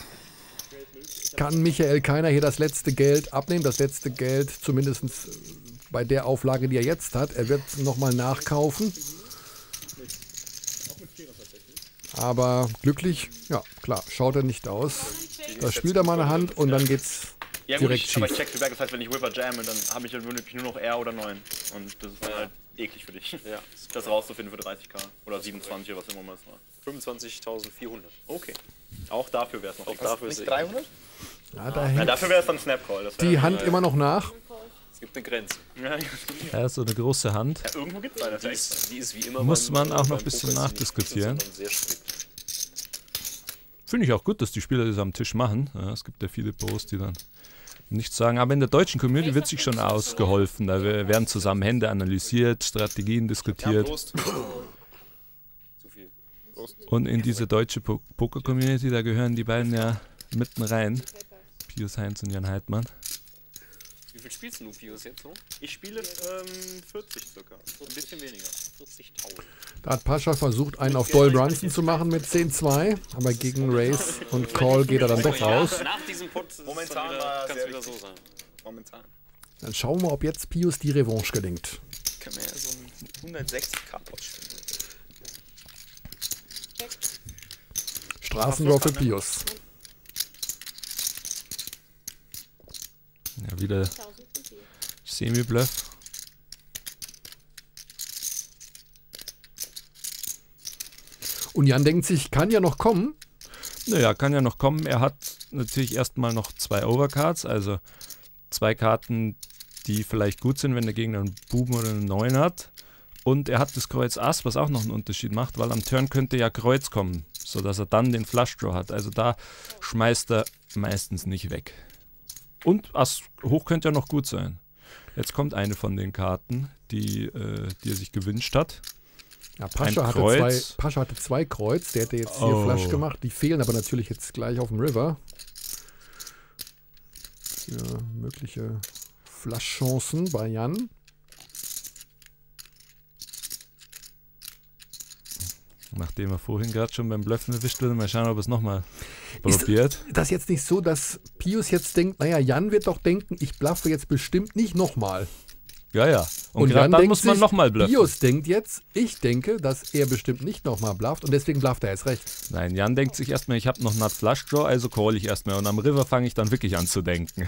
kann Michael Keiner hier das letzte Geld abnehmen. Das letzte Geld, zumindest bei der Auflage, die er jetzt hat. Er wird nochmal nachkaufen. Aber glücklich, ja klar, schaut er nicht aus. Da spielt er mal eine Hand und dann geht's Ja gut, direkt ich, schief. aber ich check the back, das heißt, wenn ich Whipper jamme, dann habe ich halt wirklich nur noch R oder neun. Und das ist dann halt eklig für dich. Ja. Das rauszufinden für dreißig K. Oder siebenundzwanzig oder was immer es war. fünfundzwanzigtausendvierhundert. Okay. Auch dafür wäre es noch. Auch dafür ist nicht dreihundert? Ja, da Ja, hängt dafür wäre es dann Snap Call. Das wär die dann, Hand äh, immer noch nach. Es gibt eine Grenze. Ja, Er ist so eine große Hand. ja, irgendwo gibt es eine. Die ist, die ist wie immer Muss beim- man auch noch beim ein bisschen Poker nachdiskutieren. sondern sehr strikt. Finde ich auch gut, dass die Spieler das am Tisch machen. Ja, es gibt ja viele Pros, die dann nichts sagen. Aber in der deutschen Community wird sich schon ausgeholfen. Da werden zusammen Hände analysiert, Strategien diskutiert. Prost. Zu viel. Prost. Und in diese deutsche Po- Poker-Community, da gehören die beiden ja mitten rein. Pius Heinz und Jan Heidmann. Wie viel spielst du, Pius, jetzt so? Ich spiele ähm, vierzig circa. Ein bisschen weniger. vierzigtausend. Da hat Pascha versucht, einen auf Doyle Brunson zu machen mit zehn zwei. Aber gegen Race und Call geht er dann doch raus. Nach diesem Pot Momentan war kann sehr es wieder so wichtig. sein. Momentan. Dann schauen wir mal, ob jetzt Pius die Revanche gelingt. Kann man ja so einen hundertsechzig K Pot spielen. Straßendraw für Pius. Ja, wieder Semi-Bluff. Und Jan denkt sich, kann ja noch kommen. Naja, kann ja noch kommen. Er hat natürlich erstmal noch zwei Overcards, also zwei Karten, die vielleicht gut sind, wenn der Gegner einen Buben oder einen Neun hat. Und er hat das Kreuz Ass, was auch noch einen Unterschied macht, weil am Turn könnte ja Kreuz kommen, sodass er dann den Flush Draw hat. Also da schmeißt er meistens nicht weg. Und Ass hoch könnte ja noch gut sein. Jetzt kommt eine von den Karten, die, äh, die er sich gewünscht hat. Ja, Pascha, Ein hatte zwei, Kreuz. Pascha hatte zwei Kreuz, der hätte jetzt hier Oh. Flush gemacht. Die fehlen aber natürlich jetzt gleich auf dem River. Für mögliche Flush-Chancen bei Jan. Nachdem er vorhin gerade schon beim Bluffen erwischt wurde, mal schauen, ob er es nochmal Ist probiert. das jetzt nicht so, dass Pius jetzt denkt, naja, Jan wird doch denken, ich bluffe jetzt bestimmt nicht nochmal. Ja, ja. Und, Und gerade Jan dann denkt muss man sich, nochmal bluffen. Pius denkt jetzt, ich denke, dass er bestimmt nicht nochmal blufft und deswegen blufft er jetzt recht. Nein, Jan denkt sich erstmal, ich habe noch Nut Flush Draw, also call ich erstmal. Und am River fange ich dann wirklich an zu denken.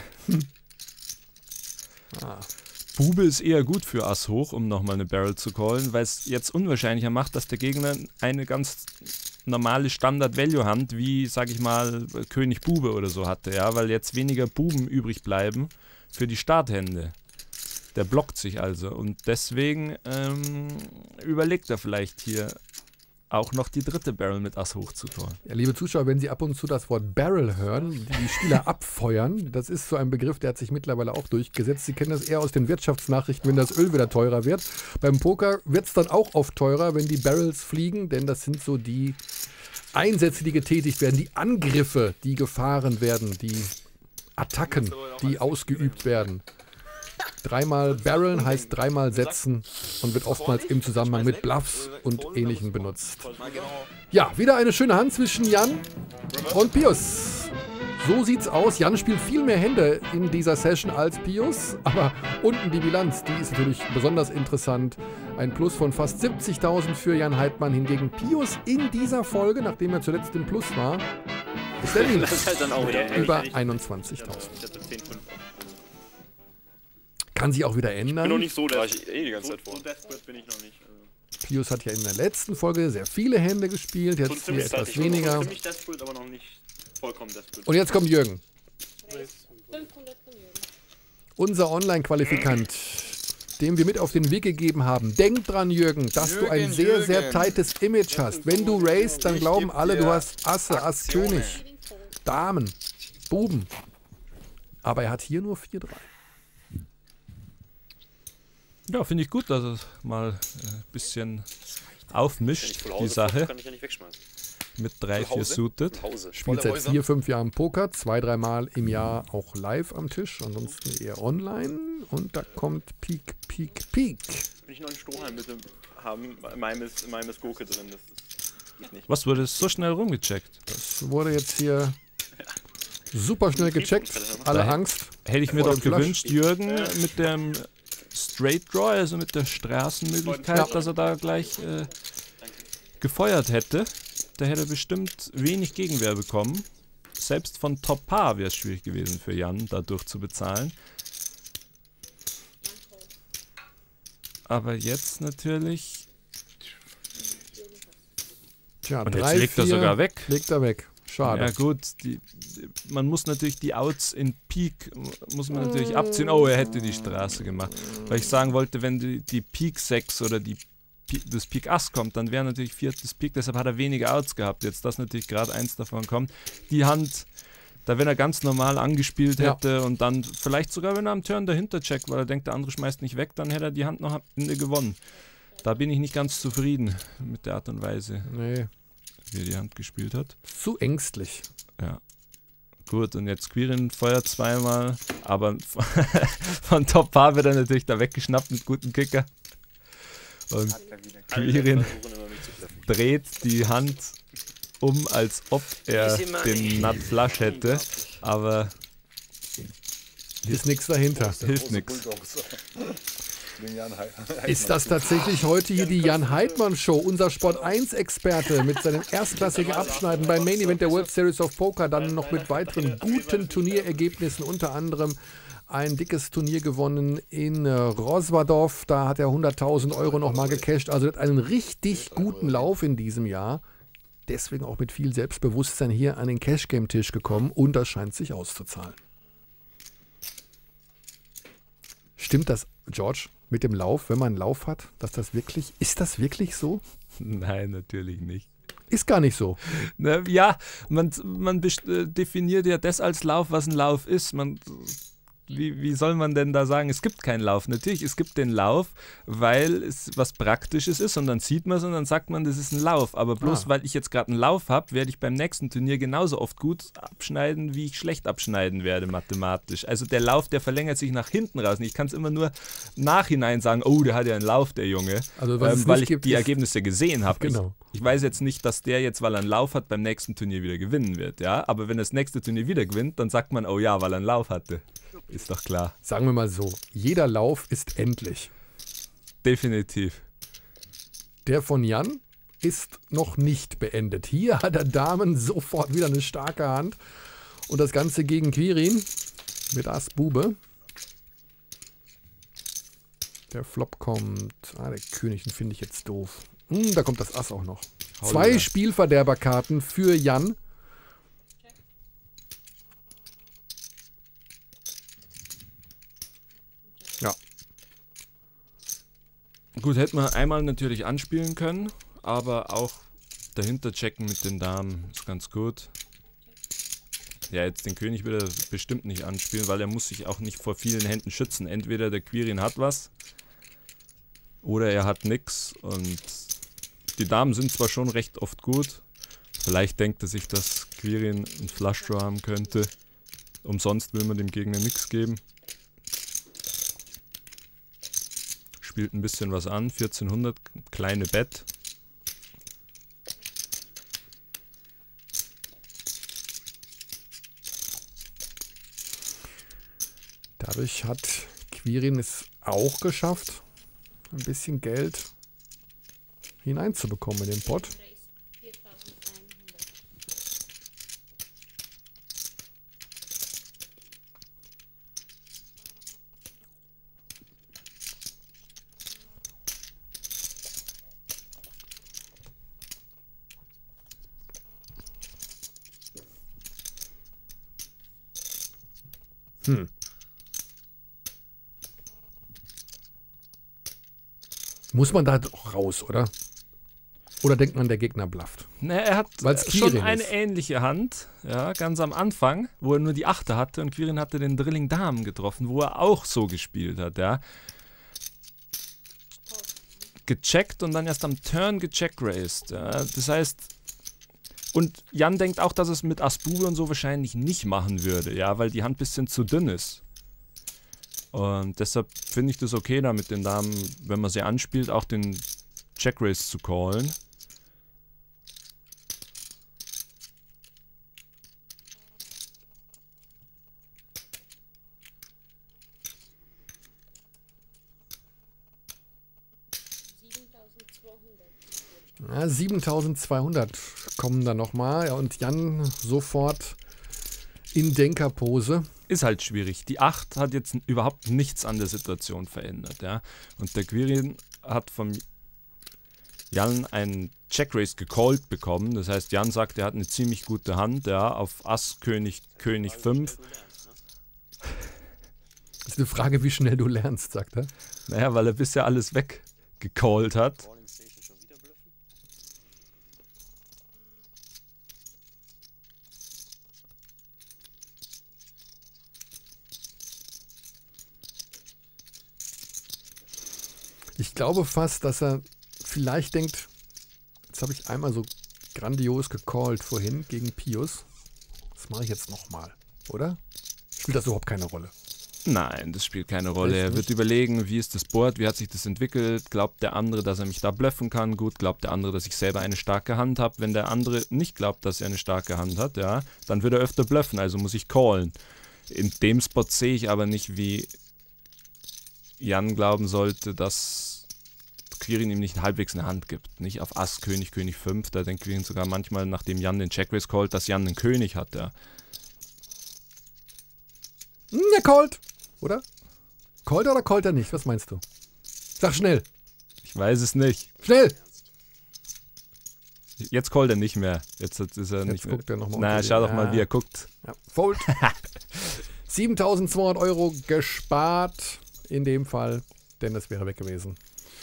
Ah. Bube ist eher gut für Ass hoch, um nochmal eine Barrel zu callen, weil es jetzt unwahrscheinlicher macht, dass der Gegner eine ganz normale Standard-Value-Hand wie, sag ich mal, König Bube oder so hatte, ja, weil jetzt weniger Buben übrig bleiben für die Starthände. Der blockt sich also und deswegen ähm, überlegt er vielleicht hier auch noch die dritte Barrel mit Ass hoch zu callen. Ja, liebe Zuschauer, wenn Sie ab und zu das Wort Barrel hören, die Spieler abfeuern, das ist so ein Begriff, der hat sich mittlerweile auch durchgesetzt. Sie kennen das eher aus den Wirtschaftsnachrichten, wenn das Öl wieder teurer wird. Beim Poker wird es dann auch oft teurer, wenn die Barrels fliegen, denn das sind so die Einsätze, die getätigt werden, die Angriffe, die gefahren werden, die Attacken, die ausgeübt werden. Dreimal Barreln heißt dreimal setzen und wird oftmals im Zusammenhang mit Bluffs und Ähnlichem benutzt. Ja, wieder eine schöne Hand zwischen Jan und Pius. So sieht's aus. Jan spielt viel mehr Hände in dieser Session als Pius, aber unten die Bilanz, die ist natürlich besonders interessant. Ein Plus von fast siebzigtausend für Jan Heidmann, hingegen Pius in dieser Folge, nachdem er zuletzt im Plus war, ist der Links Das ist halt dann auch wieder über einundzwanzigtausend. Ich hatte zehn Komma fünf. kann sich auch wieder Ich bin noch ändern. nicht so, War des ich eh die ganze so, Zeit vor. so desperate bin ich noch nicht. Also, Pius hat ja in der letzten Folge sehr viele Hände gespielt, so jetzt hier ziemlich, etwas ich bin weniger. ziemlich desperate, aber noch nicht vollkommen desperate. Und jetzt kommt Jürgen. Unser Online-Qualifikant, dem wir mit auf den Weg gegeben haben. Denk dran, Jürgen, dass du ein Jürgen, sehr, sehr Jürgen. tightes Image hast. Wenn du racest, dann Ich glauben geb alle, dir du hast Asse, Ass, Aktionen. König, Damen, Buben. Aber er hat hier nur vier drei. Ja, finde ich gut, dass er mal ein bisschen Wenn ich aufmischt, zu die Hause Sache, kann ich ja nicht wegschmeißen. mit drei, Zu vier Hause? suited. Zu Hause. Spielt Volle seit Häuser. vier, fünf Jahren Poker, zwei, dreimal im Jahr auch live am Tisch, ansonsten eher online. Und da kommt Peak, Peak, Peak. Will ich noch einen Strohhalm bitte haben? In meinem ist, in meinem ist Gurke drin, das ist, geht nicht. Was wurde so schnell rumgecheckt? Das wurde jetzt hier super schnell gecheckt. Alle Angst. Hätte ich mir Voll doch Flush. gewünscht, Jürgen, mit dem Straight Draw, also mit der Straßenmöglichkeit, Ja. dass er da gleich äh, gefeuert hätte. Da hätte er bestimmt wenig Gegenwehr bekommen. Selbst von Top Paar wäre es schwierig gewesen für Jan, dadurch zu bezahlen. Aber jetzt natürlich. Tja, Und jetzt drei, legt er vier, sogar weg. Legt er weg. Schade. Ja gut, die, die, man muss natürlich die Outs in Peak, muss man natürlich abziehen. Oh, er hätte die Straße gemacht. Weil ich sagen wollte, wenn die, die Peak sechs oder die, Pi- das Peak Ass kommt, dann wäre natürlich viertes Peak, deshalb hat er weniger Outs gehabt. Jetzt, dass natürlich gerade eins davon kommt. Die Hand, da wenn er ganz normal angespielt Ja. hätte und dann vielleicht sogar, wenn er am Turn dahinter checkt, weil er denkt, der andere schmeißt nicht weg, dann hätte er die Hand noch am Ende gewonnen. Da bin ich nicht ganz zufrieden mit der Art und Weise, Nee, wie er die Hand gespielt hat. zu ängstlich. Ja. Gut, und jetzt Quirin feuert zweimal, aber von Top Paar wird er natürlich da weggeschnappt mit gutem Kicker. Und Quirin dreht die Hand um, als ob er den Nut Flush hätte, aber Ist nichts dahinter. hilft nichts. Ist das tatsächlich heute hier die Jan Heidmann Show, unser Sport eins Experte mit seinem erstklassigen Abschneiden beim Main Event der World Series of Poker, dann noch mit weiteren guten Turnierergebnissen, unter anderem ein dickes Turnier gewonnen in äh, Roswardorf, da hat er hunderttausend Euro nochmal gecasht, also hat einen richtig guten Lauf in diesem Jahr, deswegen auch mit viel Selbstbewusstsein hier an den Cash-Game-Tisch gekommen und das scheint sich auszuzahlen. Stimmt das, George, mit dem Lauf, wenn man einen Lauf hat, dass das wirklich, ist das wirklich so? Nein, natürlich nicht. Ist gar nicht so. Na, ja, man, man best- äh, definiert ja das als Lauf, was ein Lauf ist. Man, wie, wie soll man denn da sagen, es gibt keinen Lauf? Natürlich, es gibt den Lauf, weil es was Praktisches ist und dann sieht man es und dann sagt man, das ist ein Lauf. Aber bloß Ah. weil ich jetzt gerade einen Lauf habe, werde ich beim nächsten Turnier genauso oft gut abschneiden, wie ich schlecht abschneiden werde mathematisch. Also der Lauf, der verlängert sich nach hinten raus. Und ich kann es immer nur nachhinein sagen, oh, der hat ja einen Lauf, der Junge. Also was es ähm, weil nicht ich gibt, die ist- Ergebnisse gesehen habe. Genau. Ich, ich weiß jetzt nicht, dass der jetzt, weil er einen Lauf hat, beim nächsten Turnier wieder gewinnen wird. Ja? Aber wenn er das nächste Turnier wieder gewinnt, dann sagt man, oh ja, weil er einen Lauf hatte. Ist doch klar. Sagen wir mal so, jeder Lauf ist endlich. Definitiv. Der von Jan ist noch nicht beendet. Hier hat der Damen sofort wieder eine starke Hand. Und das Ganze gegen Quirin mit Ass Bube. Der Flop kommt. Ah, der König, den finde ich jetzt doof. Hm, da kommt das Ass auch noch. Zwei Holla. Spielverderberkarten für Jan. Ja, Gut, hätte man einmal natürlich anspielen können, aber auch dahinter checken mit den Damen ist ganz gut. Ja, jetzt den König wird er bestimmt nicht anspielen, weil er muss sich auch nicht vor vielen Händen schützen. Entweder der Quirin hat was oder er hat nix und die Damen sind zwar schon recht oft gut. Vielleicht denkt er sich, dass Quirin einen Flush Draw haben könnte. Umsonst will man dem Gegner nichts geben. Spielt ein bisschen was an, vierzehnhundert, kleine Bet. dadurch hat Quirin es auch geschafft, ein bisschen Geld hineinzubekommen in den Pot. Hm. Muss man da doch raus, oder? Oder denkt man, der Gegner blufft? Ne, er hat Weil's schon Quirin eine ist. ähnliche Hand, ja, ganz am Anfang, wo er nur die Achte hatte und Quirin hatte den Drilling Damen getroffen, wo er auch so gespielt hat, ja. Gecheckt und dann erst am Turn gecheckraced, ja. Das heißt, und Jan denkt auch, dass es mit Ass Bube und so wahrscheinlich nicht machen würde, ja, weil die Hand ein bisschen zu dünn ist. Und deshalb finde ich das okay, da mit den Damen, wenn man sie anspielt, auch den Checkrace zu callen. Ja, siebentausendzweihundert kommen da nochmal. Ja, und Jan sofort in Denkerpose. Ist halt schwierig. Die acht hat jetzt überhaupt nichts an der Situation verändert. Ja? Und der Quirin hat vom Jan einen Checkrace gecallt bekommen. Das heißt, Jan sagt, er hat eine ziemlich gute Hand, ja, auf Ass, König, König fünf. Das ist eine Frage, wie schnell du lernst, sagt er. Naja, weil er bisher alles weggecallt hat. Ich glaube fast, dass er vielleicht denkt, jetzt habe ich einmal so grandios gecallt vorhin gegen Pius. Das mache ich jetzt nochmal, oder? Spielt das überhaupt keine Rolle? Nein, das spielt keine Rolle. Echt Er wird nicht? überlegen, wie ist das Board, wie hat sich das entwickelt, glaubt der andere, dass er mich da bluffen kann, gut, glaubt der andere, dass ich selber eine starke Hand habe. Wenn der andere nicht glaubt, dass er eine starke Hand hat, ja, dann wird er öfter bluffen, also muss ich callen. In dem Spot sehe ich aber nicht, wie Jan glauben sollte, dass Quirin ihm nicht halbwegs eine Hand gibt. Nicht auf Ass, König, König fünf, da denkt Quirin sogar manchmal, nachdem Jan den Checkrace callt, dass Jan einen König hat, ja. Hm, er callt, oder? Callt er oder callt er nicht? Was meinst du? Sag schnell. Ich weiß es nicht. Schnell! Jetzt callt er nicht mehr. Jetzt ist er Jetzt nicht mehr. guckt er noch mal Na, unter die- schau doch mal, Ja. wie er guckt. Ja, Fold. siebentausendzweihundert Euro gespart in dem Fall, denn das wäre weg gewesen.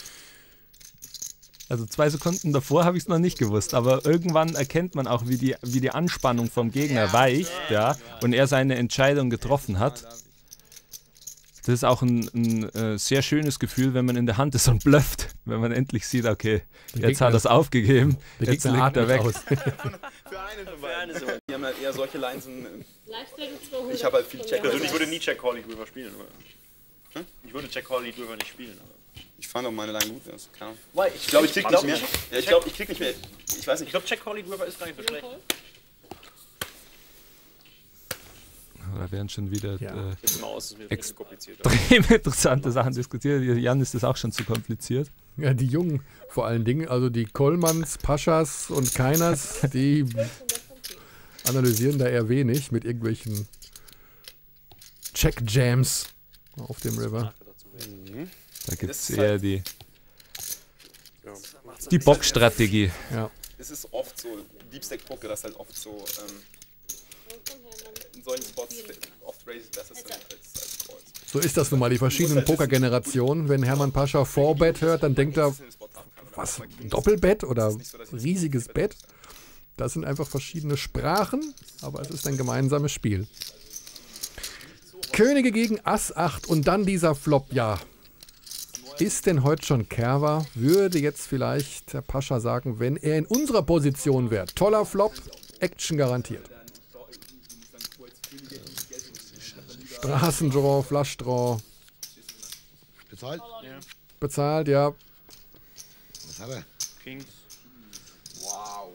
Also zwei Sekunden davor habe ich es noch nicht gewusst, aber irgendwann erkennt man auch, wie die, wie die Anspannung vom Gegner weicht, ja, und er seine Entscheidung getroffen hat. Das ist auch ein, ein äh, sehr schönes Gefühl, wenn man in der Hand ist und blufft, wenn man endlich sieht, okay, Der jetzt Gegner- hat er es aufgegeben, der jetzt Gegner legt er atmet weg. aus. Für einen von beiden. Die haben halt eher solche Lines. in- Live-Streaming Ich habe halt viel Check. Also ich würde nie Check Call Lead River spielen. Aber ich würde Check Call Lead River nicht spielen. Aber Ich fand auch meine Line gut. Das ist klar. Why? Ich glaube, ich klick nicht mehr. Check- Ja, ich glaube, ich klick nicht mehr. Ich weiß Ich nicht. glaube, Check Call Lead River ist gar nicht so schlecht. Da werden schon wieder Ja. äh, Jetzt mal aus, ist mir Ex- zu kompliziert. extrem interessante Sachen diskutiert. Jan ist das auch schon zu kompliziert. Ja, die Jungen vor allen Dingen, also die Kollmanns, Paschas und Keiners, die analysieren da eher wenig mit irgendwelchen Check-Jams auf dem River. Da gibt Das es ist eher halt- die, Ja. die Box-Strategie. Ja. Es ist oft so, Deep Stack Poker, das halt oft so, ähm, in solchen Spots oft Raises besser sind als, als Calls. So ist das nun mal, die verschiedenen Pokergenerationen. Wenn Hermann Pascha Four-Bet hört, dann denkt er, was, ein Doppelbett oder riesiges Bett? Das sind einfach verschiedene Sprachen, aber es ist ein gemeinsames Spiel. Könige gegen Ass acht und dann dieser Flop, ja. Ist denn heute schon Kerber? Würde jetzt vielleicht der Pascha sagen, wenn er in unserer Position wäre. Toller Flop, Action garantiert. Straßendraw, Flushdraw. Bezahlt? Bezahlt, ja. Was hat er? Kings. Wow.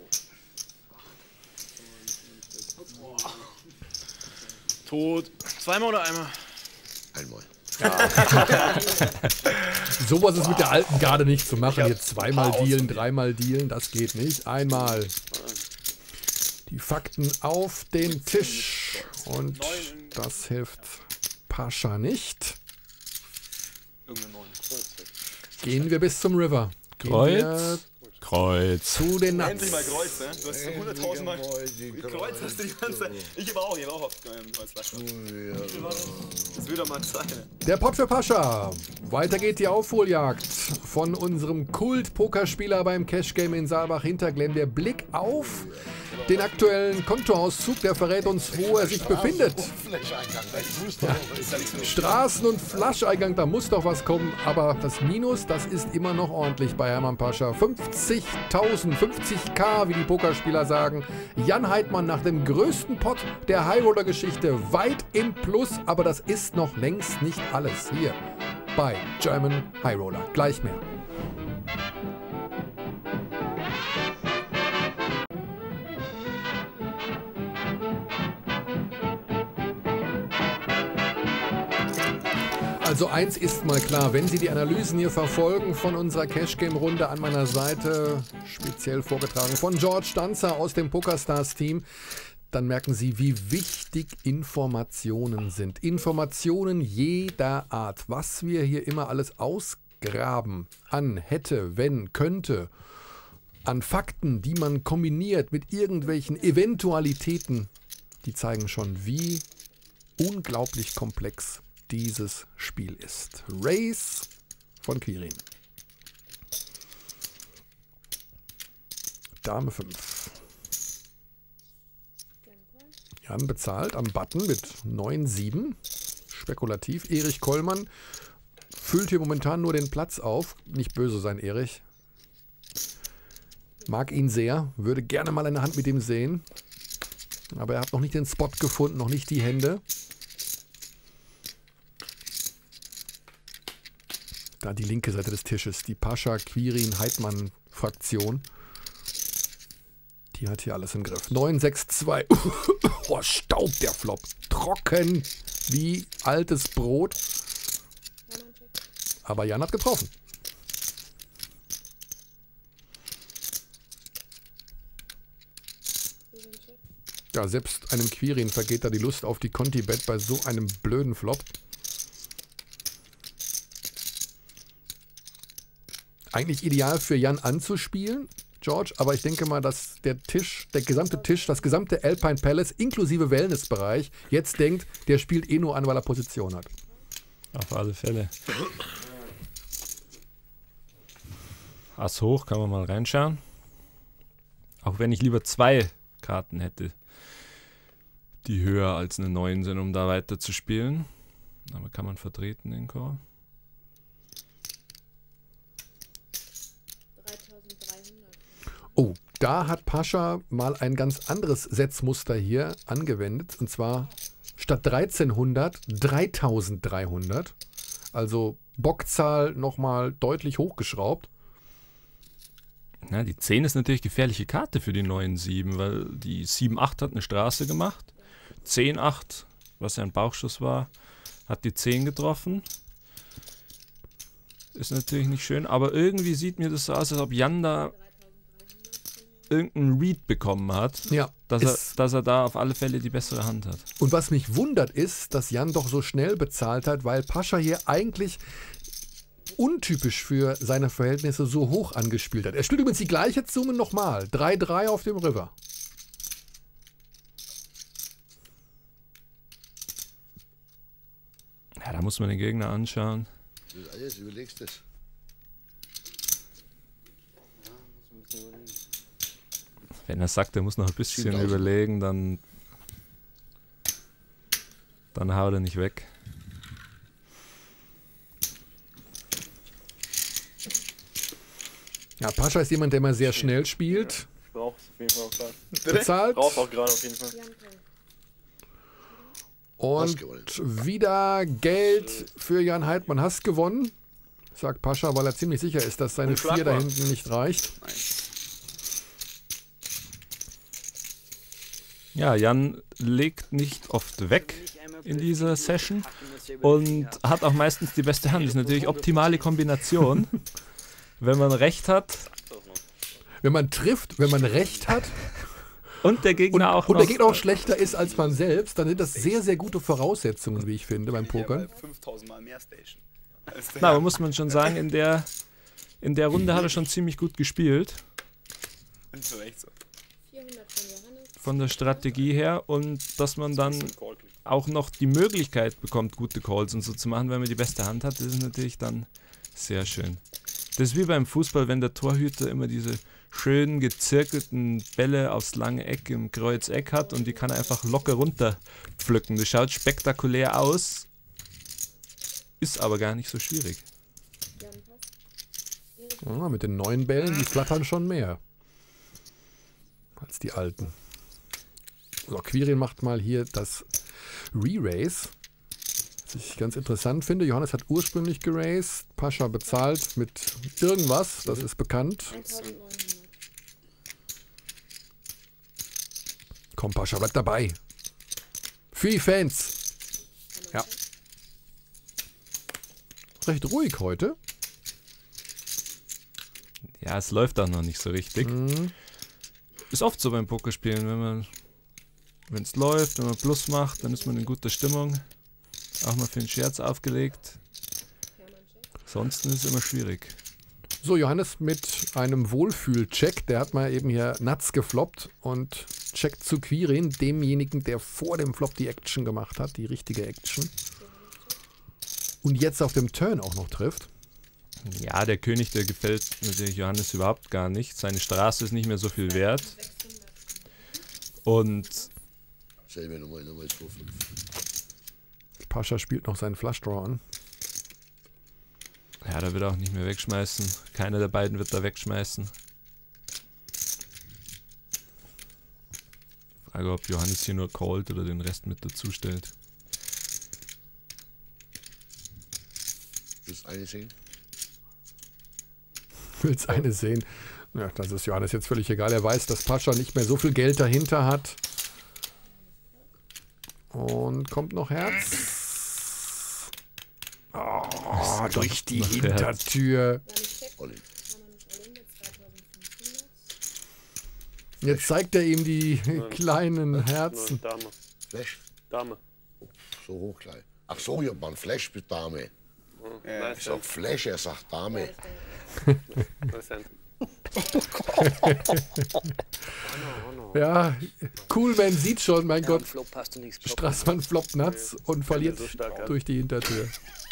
Tot. Zweimal oder einmal? Einmal. Sowas ist mit der alten Garde nicht zu machen. Jetzt zweimal dealen, dreimal dealen, das geht nicht. Einmal. Die Fakten auf den Tisch. Und das hilft Pascha nicht. Irgendeinen neuen Kreuz. Gehen wir bis zum River. Gehen Kreuz? wir Kreuz. Zu den Nuts. Endlich mal Kreuz, ne? Du hast hunderttausend Mal Kreuz hast du die ganze Zeit. Ich aber auch, ich habe auch auf ähm, Kreuzflasche. Das will doch mal sein. Der Pot für Pascha. Weiter geht die Aufholjagd von unserem Kult-Pokerspieler beim Cash Game in Saalbach-Hinterglemm. Der Blick auf den aktuellen Kontoauszug, der verrät uns, wo er sich befindet. Ja. Straßen- und Flascheingang, da muss doch was kommen. Aber das Minus, das ist immer noch ordentlich bei Hermann Pascha. fünfzigtausend, fünfzig K, wie die Pokerspieler sagen. Jan Heidmann nach dem größten Pot der High-Roller-Geschichte weit im Plus. Aber das ist noch längst nicht alles hier bei German High Roller. Gleich mehr. Also eins ist mal klar, wenn Sie die Analysen hier verfolgen von unserer Cash-Game-Runde an meiner Seite, speziell vorgetragen von George Stanzer aus dem PokerStars-Team, dann merken Sie, wie wichtig Informationen sind. Informationen jeder Art. Was wir hier immer alles ausgraben an hätte, wenn, könnte, an Fakten, die man kombiniert mit irgendwelchen Eventualitäten, die zeigen schon, wie unglaublich komplex dieses Spiel ist. Race von Quirin. Dame fünf. Jan bezahlt am Button mit neun sieben. Spekulativ. Erich Kollmann füllt hier momentan nur den Platz auf. Nicht böse sein, Erich. Mag ihn sehr. Würde gerne mal eine Hand mit ihm sehen. Aber er hat noch nicht den Spot gefunden, noch nicht die Hände. Da die linke Seite des Tisches, die Pascha, Quirin, Heidmann Fraktion. Die hat hier alles im Griff. neun sechs zwei. Oh, Staub der Flop. Trocken wie altes Brot. Aber Jan hat getroffen. Ja, selbst einem Quirin vergeht da die Lust auf die Conti-Bet bei so einem blöden Flop. Eigentlich ideal für Jan anzuspielen, George, aber ich denke mal, dass der Tisch, der gesamte Tisch, das gesamte Alpine Palace inklusive Wellnessbereich jetzt denkt, der spielt eh nur an, weil er Position hat. Auf alle Fälle. Ass hoch, kann man mal reinschauen. Auch wenn ich lieber zwei Karten hätte, die höher als eine neun sind, um da weiter zu spielen. Aber kann man vertreten den Call. Oh, da hat Pascha mal ein ganz anderes Setzmuster hier angewendet. Und zwar statt dreizehnhundert dreitausenddreihundert. Also Bockzahl nochmal deutlich hochgeschraubt. Ja, die zehn ist natürlich gefährliche Karte für die neun sieben, weil die sieben acht hat eine Straße gemacht. zehn acht, was ja ein Bauchschuss war, hat die zehn getroffen. Ist natürlich nicht schön, aber irgendwie sieht mir das so aus, als ob Jan da irgendeinen Read bekommen hat, ja, dass, er, dass er da auf alle Fälle die bessere Hand hat. Und was mich wundert ist, dass Jan doch so schnell bezahlt hat, weil Pascha hier eigentlich untypisch für seine Verhältnisse so hoch angespielt hat. Er spielt übrigens die gleiche Summe nochmal. drei drei auf dem River. Ja, da muss man den Gegner anschauen. Alles, überlegst das. Wenn er sagt, er muss noch ein bisschen überlegen, dann, dann haut er nicht weg. Ja, Pascha ist jemand, der mal sehr schnell spielt. Ich brauche es auf jeden Fall auch gerade. Bezahlt. Brauche auch gerade auf jeden Fall. Und wieder Geld für Jan Heidmann. Hast gewonnen, sagt Pascha, weil er ziemlich sicher ist, dass seine vier da hinten nicht reicht. Nein. Ja, Jan legt nicht oft weg in dieser Session und hat auch meistens die beste Hand. Das ist natürlich optimale Kombination. Wenn man recht hat. Wenn man trifft, wenn man recht hat. Und der Gegner und, auch Und noch der Gegner auch schlechter ist als man selbst, dann sind das sehr, sehr gute Voraussetzungen, wie ich finde, beim Pokern. fünftausend Mal mehr Station. Na, aber muss man schon sagen, in der, in der Runde hat er schon ziemlich gut gespielt. Das ist echt so. Von der Strategie her und dass man dann auch noch die Möglichkeit bekommt, gute Calls und so zu machen, wenn man die beste Hand hat, das ist natürlich dann sehr schön. Das ist wie beim Fußball, wenn der Torhüter immer diese schön gezirkelten Bälle aufs lange Eck im Kreuzeck hat und die kann er einfach locker runter pflücken. Das schaut spektakulär aus, ist aber gar nicht so schwierig. Ja, mit den neuen Bällen, die flattern schon mehr als die alten. So, Quirin macht mal hier das Re-Race. Was ich ganz interessant finde. Johannes hat ursprünglich geraced. Pascha bezahlt mit irgendwas, das ist bekannt. Komm, Pascha, bleib dabei. Für die Fans. Ja. Recht ruhig heute. Ja, es läuft auch noch nicht so richtig. Mhm. Ist oft so beim Pokerspielen, wenn man, wenn es läuft, wenn man Plus macht, dann ist man in guter Stimmung. Auch mal für einen Scherz aufgelegt. Ansonsten ist es immer schwierig. So, Johannes mit einem Wohlfühl-Check. Der hat mal eben hier Nuts gefloppt und checkt zu Quirin, demjenigen, der vor dem Flop die Action gemacht hat, die richtige Action. Und jetzt auf dem Turn auch noch trifft. Ja, der König, der gefällt natürlich Johannes überhaupt gar nicht. Seine Straße ist nicht mehr so viel wert. Und Pascha spielt noch seinen Flush Draw an. Ja, da wird er auch nicht mehr wegschmeißen. Keiner der beiden wird da wegschmeißen. Frage, ob Johannes hier nur callt oder den Rest mit dazu stellt. Willst du eine sehen? Willst eine sehen? Ja, das ist Johannes jetzt völlig egal. Er weiß, dass Pascha nicht mehr so viel Geld dahinter hat. Und kommt noch Herz. Oh, durch die Hintertür. Jetzt zeigt er ihm die kleinen Herzen. Dame. Flash? Dame. So hoch gleich. Ach so, ja, man Flash mit Dame. Ja, ich sag Flash, er sagt Dame. Ja, Coolman sieht schon, mein Gott, Strassmann floppt Nuts und verliert durch die Hintertür.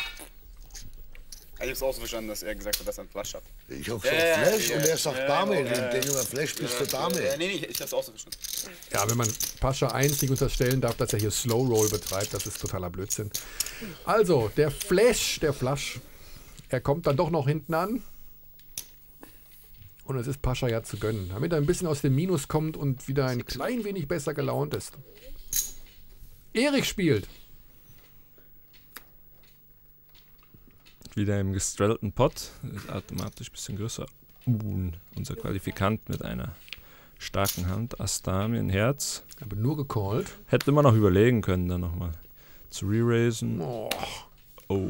Ich hab's auch so verstanden, dass er gesagt hat, dass er einen Flash hat. Ich hab gesagt Ja, Flash ja, und er sagt ja, Dame. ja, Den ja, denke ich Flash bist du Dame. Ja, nee, nee, ich hab's auch so verstanden. Ja, wenn man Pascha eins nicht unterstellen darf, dass er hier Slow Roll betreibt, das ist totaler Blödsinn. Also, der Flash, der Flash, er kommt dann doch noch hinten an. Und es ist Pascha ja zu gönnen, damit er ein bisschen aus dem Minus kommt und wieder ein klein wenig besser gelaunt ist. Erik spielt. Wieder im gestraddlten Pot. Ist automatisch ein bisschen größer. Uh, unser Qualifikant mit einer starken Hand. Ass Dame in Herz. Aber nur gecallt. Hätte man noch überlegen können, dann nochmal zu re-raisen. Oh. Oh.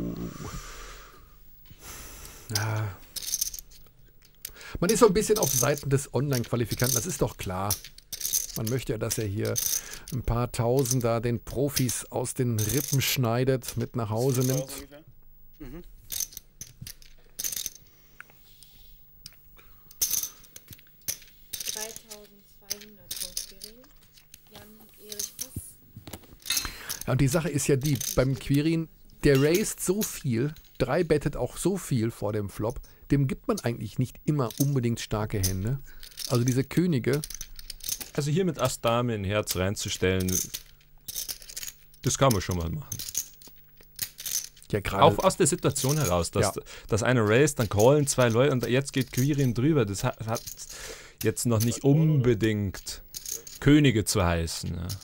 Ja. Man ist so ein bisschen auf Seiten des Online-Qualifikanten, das ist doch klar. Man möchte ja, dass er hier ein paar Tausender den Profis aus den Rippen schneidet, mit nach Hause nimmt. Mhm. Ja, und die Sache ist ja die, beim Quirin, der raced so viel, drei bettet auch so viel vor dem Flop, dem gibt man eigentlich nicht immer unbedingt starke Hände. Also diese Könige. Also hier mit Ass Dame in Herz reinzustellen, das kann man schon mal machen. Ja, gerade. Auch aus der Situation heraus, dass, ja. dass einer raced, dann callen zwei Leute und jetzt geht Quirin drüber. Das hat, hat jetzt noch nicht unbedingt Könige zu heißen. Ja.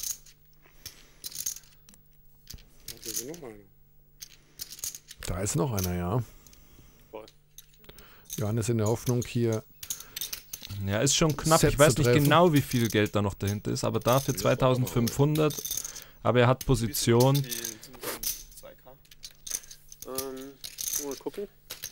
Da ist noch einer, ja. Johannes in der Hoffnung hier. Ja, ist schon knapp. Set ich weiß zu nicht treffen. genau, wie viel Geld da noch dahinter ist, aber dafür zweitausendfünfhundert. Aber er hat Position. Ähm, mal gucken.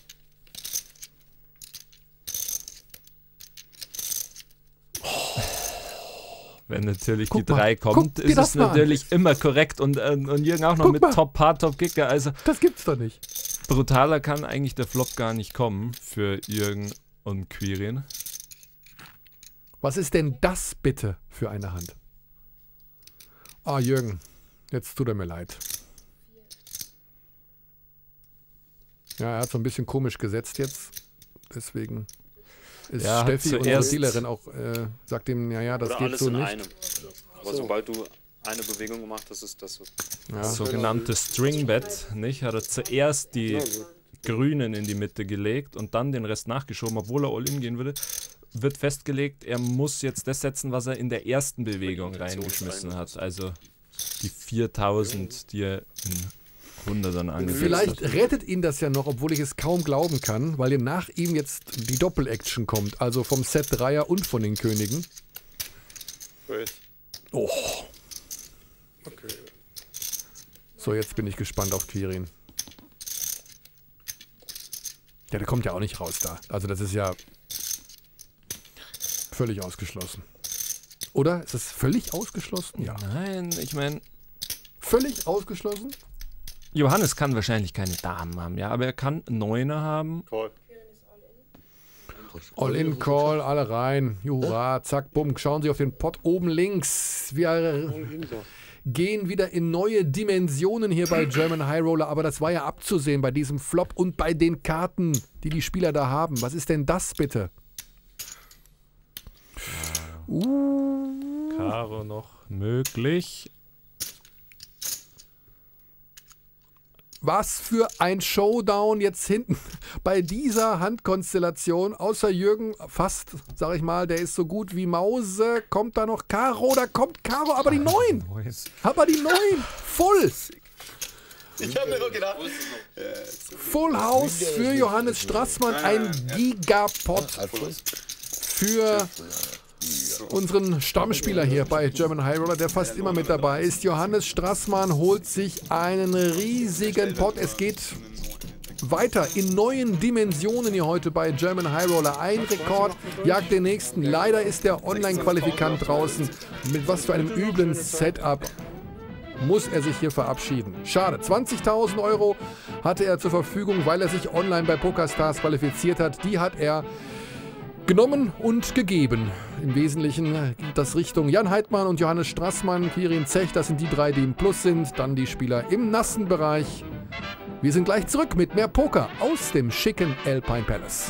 Wenn natürlich Guck die drei mal, kommt, guck dir ist das es mal an. natürlich immer korrekt. Und, äh, und Jürgen auch noch Guck mit mal. Top Paar, Top Kicker. Also Das gibt's doch nicht. brutaler kann eigentlich der Flop gar nicht kommen für Jürgen und Quirin. Was ist denn das bitte für eine Hand? Ah, Jürgen, jetzt tut er mir leid. Ja, er hat so ein bisschen komisch gesetzt jetzt. Deswegen ist Ja, hat Steffi, unsere zuerst- Spielerin, auch, äh, sagt ihm, ja, ja, das Oder geht alles so in nicht. einem. Aber sobald du eine Bewegung gemacht hast, ist das so. Ja. Sogenannte Stringbet, nicht? Hat er zuerst die Grünen in die Mitte gelegt und dann den Rest nachgeschoben, obwohl er All-In gehen würde. Wird festgelegt, er muss jetzt das setzen, was er in der ersten Bewegung reingeschmissen hat. Also die viertausend, die er in Hundertern angesetzt Vielleicht hat. rettet ihn das ja noch, obwohl ich es kaum glauben kann, weil nach ihm jetzt die Doppel-Action kommt. Also vom Set Dreier und von den Königen. Oh. Okay. So, jetzt bin ich gespannt auf Quirin. Ja, der kommt ja auch nicht raus da. Also das ist ja völlig ausgeschlossen. Oder? Ist es völlig ausgeschlossen? Ja. Nein, ich meine, Völlig ausgeschlossen? Johannes kann wahrscheinlich keine Damen haben, ja, aber er kann Neuner haben. Call. All-in-Call, alle rein. Jura, zack, bumm. Schauen Sie auf den Pot oben links. Wir gehen wieder in neue Dimensionen hier bei German High Roller, aber das war ja abzusehen bei diesem Flop und bei den Karten, die die Spieler da haben. Was ist denn das bitte? Uh. Karo noch möglich. Was für ein Showdown jetzt hinten bei dieser Handkonstellation. Außer Jürgen fast, sag ich mal, der ist so gut wie Mause. Kommt da noch Karo? Da kommt Karo, aber die neun. Aber die neun. Full. Ich hab mir nur gedacht. Full House für Johannes Strassmann. Ein Gigapot für unseren Stammspieler hier bei German High Roller, der fast immer mit dabei ist. Johannes Strassmann holt sich einen riesigen Pot. Es geht weiter in neuen Dimensionen hier heute bei German High Roller. Ein Rekord jagt den nächsten. Leider ist der Online-Qualifikant draußen. Mit was für einem üblen Setup muss er sich hier verabschieden. Schade. zwanzigtausend Euro hatte er zur Verfügung, weil er sich online bei PokerStars qualifiziert hat. Die hat er genommen und gegeben. Im Wesentlichen geht das Richtung Jan Heidmann und Johannes Strassmann, Quirin Zech, das sind die drei, die im Plus sind. Dann die Spieler im nassen Bereich. Wir sind gleich zurück mit mehr Poker aus dem schicken Alpine Palace.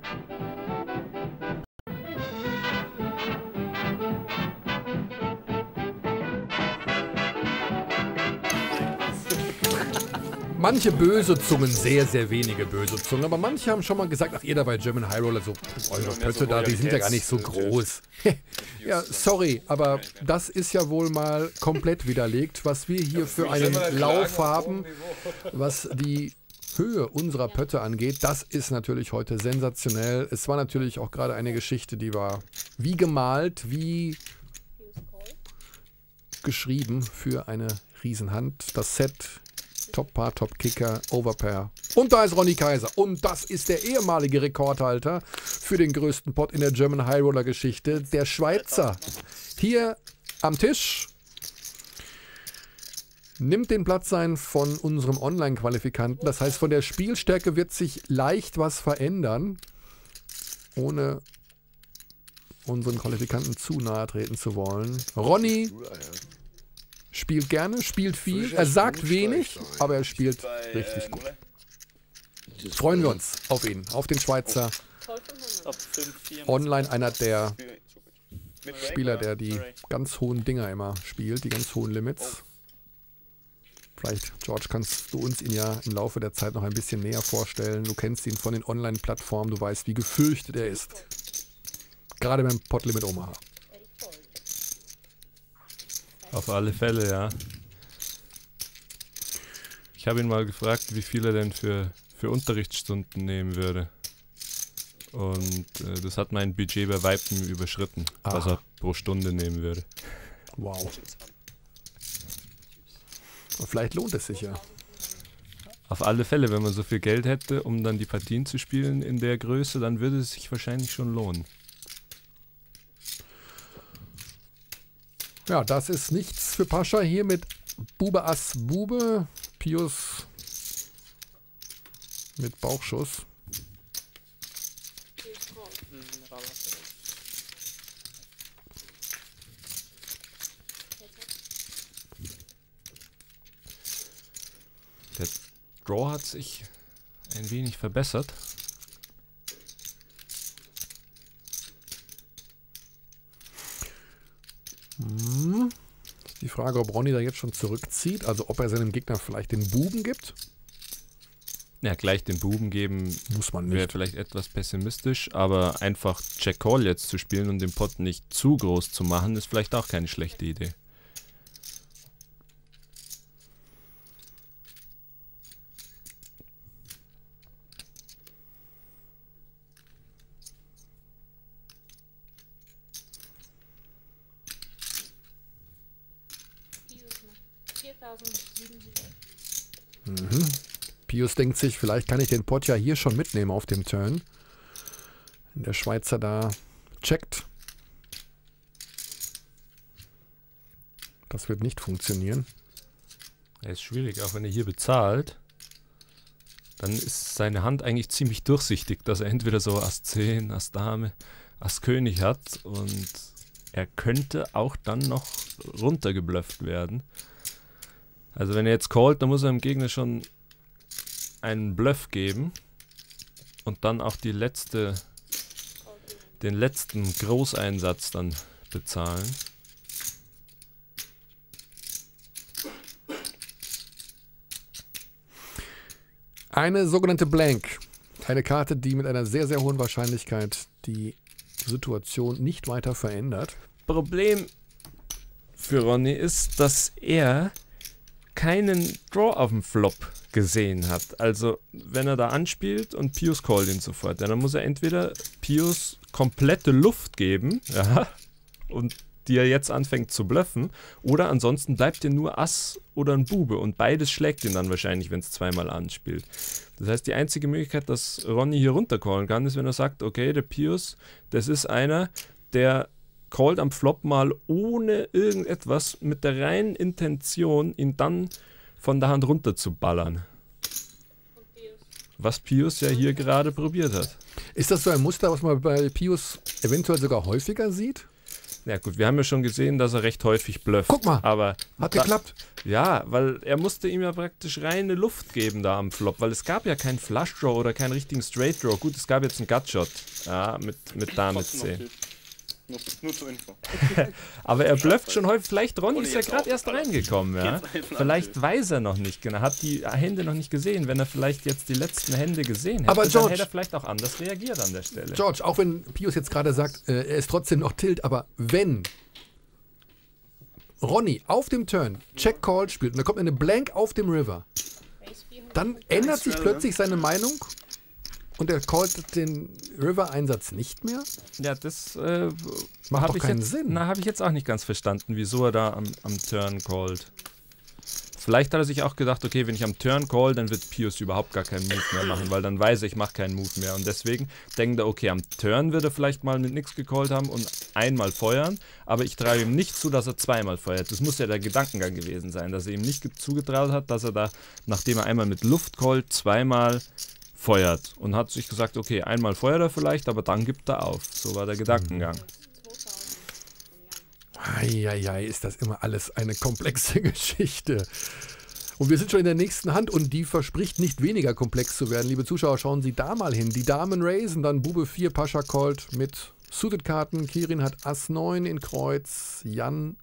Manche böse Zungen, sehr, sehr wenige böse Zungen, aber manche haben schon mal gesagt, ach ihr da bei German High Roller, so eure Pötte da, die sind ja gar nicht so groß. Ja, sorry, aber das ist ja wohl mal komplett widerlegt, was wir hier für einen Lauf haben, was die Höhe unserer Pötte angeht. Das ist natürlich heute sensationell. Es war natürlich auch gerade eine Geschichte, die war wie gemalt, wie geschrieben für eine Riesenhand. Das Set Top-Paar, Top-Kicker, Overpair. Und da ist Ronny Kaiser. Und das ist der ehemalige Rekordhalter für den größten Pot in der German High Roller Geschichte, der Schweizer. Hier am Tisch nimmt den Platz ein von unserem Online-Qualifikanten. Das heißt, von der Spielstärke wird sich leicht was verändern, ohne unseren Qualifikanten zu nahe treten zu wollen. Ronny spielt gerne, spielt viel. Er sagt wenig, aber er spielt richtig gut. Freuen wir uns auf ihn, auf den Schweizer. Online einer der Spieler, der die ganz hohen Dinger immer spielt, die ganz hohen Limits. Vielleicht, George, kannst du uns ihn ja im Laufe der Zeit noch ein bisschen näher vorstellen. Du kennst ihn von den Online-Plattformen, du weißt, wie gefürchtet er ist. Gerade beim Potlimit Omaha. Auf alle Fälle, ja. Ich habe ihn mal gefragt, wie viel er denn für, für Unterrichtsstunden nehmen würde. Und äh, das hat mein Budget bei Weitem überschritten, Ah. was er pro Stunde nehmen würde. Wow. Und vielleicht lohnt es sich ja. Auf alle Fälle, wenn man so viel Geld hätte, um dann die Partien zu spielen in der Größe, dann würde es sich wahrscheinlich schon lohnen. Ja, das ist nichts für Pascha hier mit Bube Ass Bube. Pius mit Bauchschuss. Der Draw hat sich ein wenig verbessert. Hm. Die Frage, ob Ronny da jetzt schon zurückzieht, also ob er seinem Gegner vielleicht den Buben gibt. Ja, gleich den Buben geben muss man wäre nicht. vielleicht etwas pessimistisch, aber einfach Check Call jetzt zu spielen und den Pot nicht zu groß zu machen, ist vielleicht auch keine schlechte Idee. Mhm. Pius denkt sich, vielleicht kann ich den Pot ja hier schon mitnehmen auf dem Turn. Wenn der Schweizer da checkt. Das wird nicht funktionieren. Er ist schwierig, auch wenn er hier bezahlt. Dann ist seine Hand eigentlich ziemlich durchsichtig, dass er entweder so Ass zehn, Ass Dame, Ass König hat und er könnte auch dann noch runtergeblufft werden. Also wenn er jetzt callt, dann muss er dem Gegner schon einen Bluff geben und dann auch die letzte, den letzten Großeinsatz dann bezahlen. Eine sogenannte Blank. Eine Karte, die mit einer sehr, sehr hohen Wahrscheinlichkeit die Situation nicht weiter verändert. Problem für Ronny ist, dass er keinen Draw auf dem Flop gesehen hat. Also wenn er da anspielt und Pius callt ihn sofort, dann muss er entweder Pius komplette Luft geben, ja, und die er jetzt anfängt zu bluffen, oder ansonsten bleibt dir nur Ass oder ein Bube und beides schlägt ihn dann wahrscheinlich, wenn es zweimal anspielt. Das heißt, die einzige Möglichkeit, dass Ronny hier runtercallen kann, ist, wenn er sagt, okay, der Pius, das ist einer, der callt am Flop mal ohne irgendetwas mit der reinen Intention, ihn dann von der Hand runter zu ballern. Was Pius ja hier gerade probiert hat. Ist das so ein Muster, was man bei Pius eventuell sogar häufiger sieht? Ja gut, wir haben ja schon gesehen, dass er recht häufig blufft. Guck mal, aber hat da, geklappt. Ja, weil er musste ihm ja praktisch reine Luft geben da am Flop, weil es gab ja keinen Flush Draw oder keinen richtigen Straight Draw. Gut, es gab jetzt einen Gutshot, ja, mit, mit Dame zehn. Nur, nur zur Info. Aber er blufft schon häufig. Vielleicht Ronny ist ja gerade erst Alter. reingekommen, ja. Geht's einfach Vielleicht an. weiß er noch nicht genau, hat die Hände noch nicht gesehen. Wenn er vielleicht jetzt die letzten Hände gesehen hätte, Aber dann George- hätte er vielleicht auch anders reagiert an der Stelle. George, auch wenn Pius jetzt gerade sagt, äh, er ist trotzdem noch Tilt, aber wenn Ronny auf dem Turn Check Call spielt und da kommt eine Blank auf dem River, dann ändert sich plötzlich seine Meinung und er callt den River-Einsatz nicht mehr? Ja, das äh, Macht hab doch ich keinen jetzt, Sinn. Na, habe ich jetzt auch nicht ganz verstanden, wieso er da am, am Turn callt. Vielleicht hat er sich auch gedacht, okay, wenn ich am Turn call, dann wird Pius überhaupt gar keinen Move mehr machen, weil dann weiß er, ich mache keinen Move mehr. Und deswegen denkt er, okay, am Turn wird er vielleicht mal mit nichts gecallt haben und einmal feuern, aber ich traue ihm nicht zu, dass er zweimal feuert. Das muss ja der Gedankengang gewesen sein, dass er ihm nicht zugetraut hat, dass er da, nachdem er einmal mit Luft callt, zweimal feuert. Und hat sich gesagt, okay, einmal feuert er vielleicht, aber dann gibt er auf. So war der Gedankengang. Eieiei, ist das immer alles eine komplexe Geschichte. Und wir sind schon in der nächsten Hand und die verspricht nicht weniger komplex zu werden. Liebe Zuschauer, schauen Sie da mal hin. Die Damen raisen, dann Bube vier, Pascha callt mit Suited-Karten. Kirin hat Ass neun in Kreuz. Jan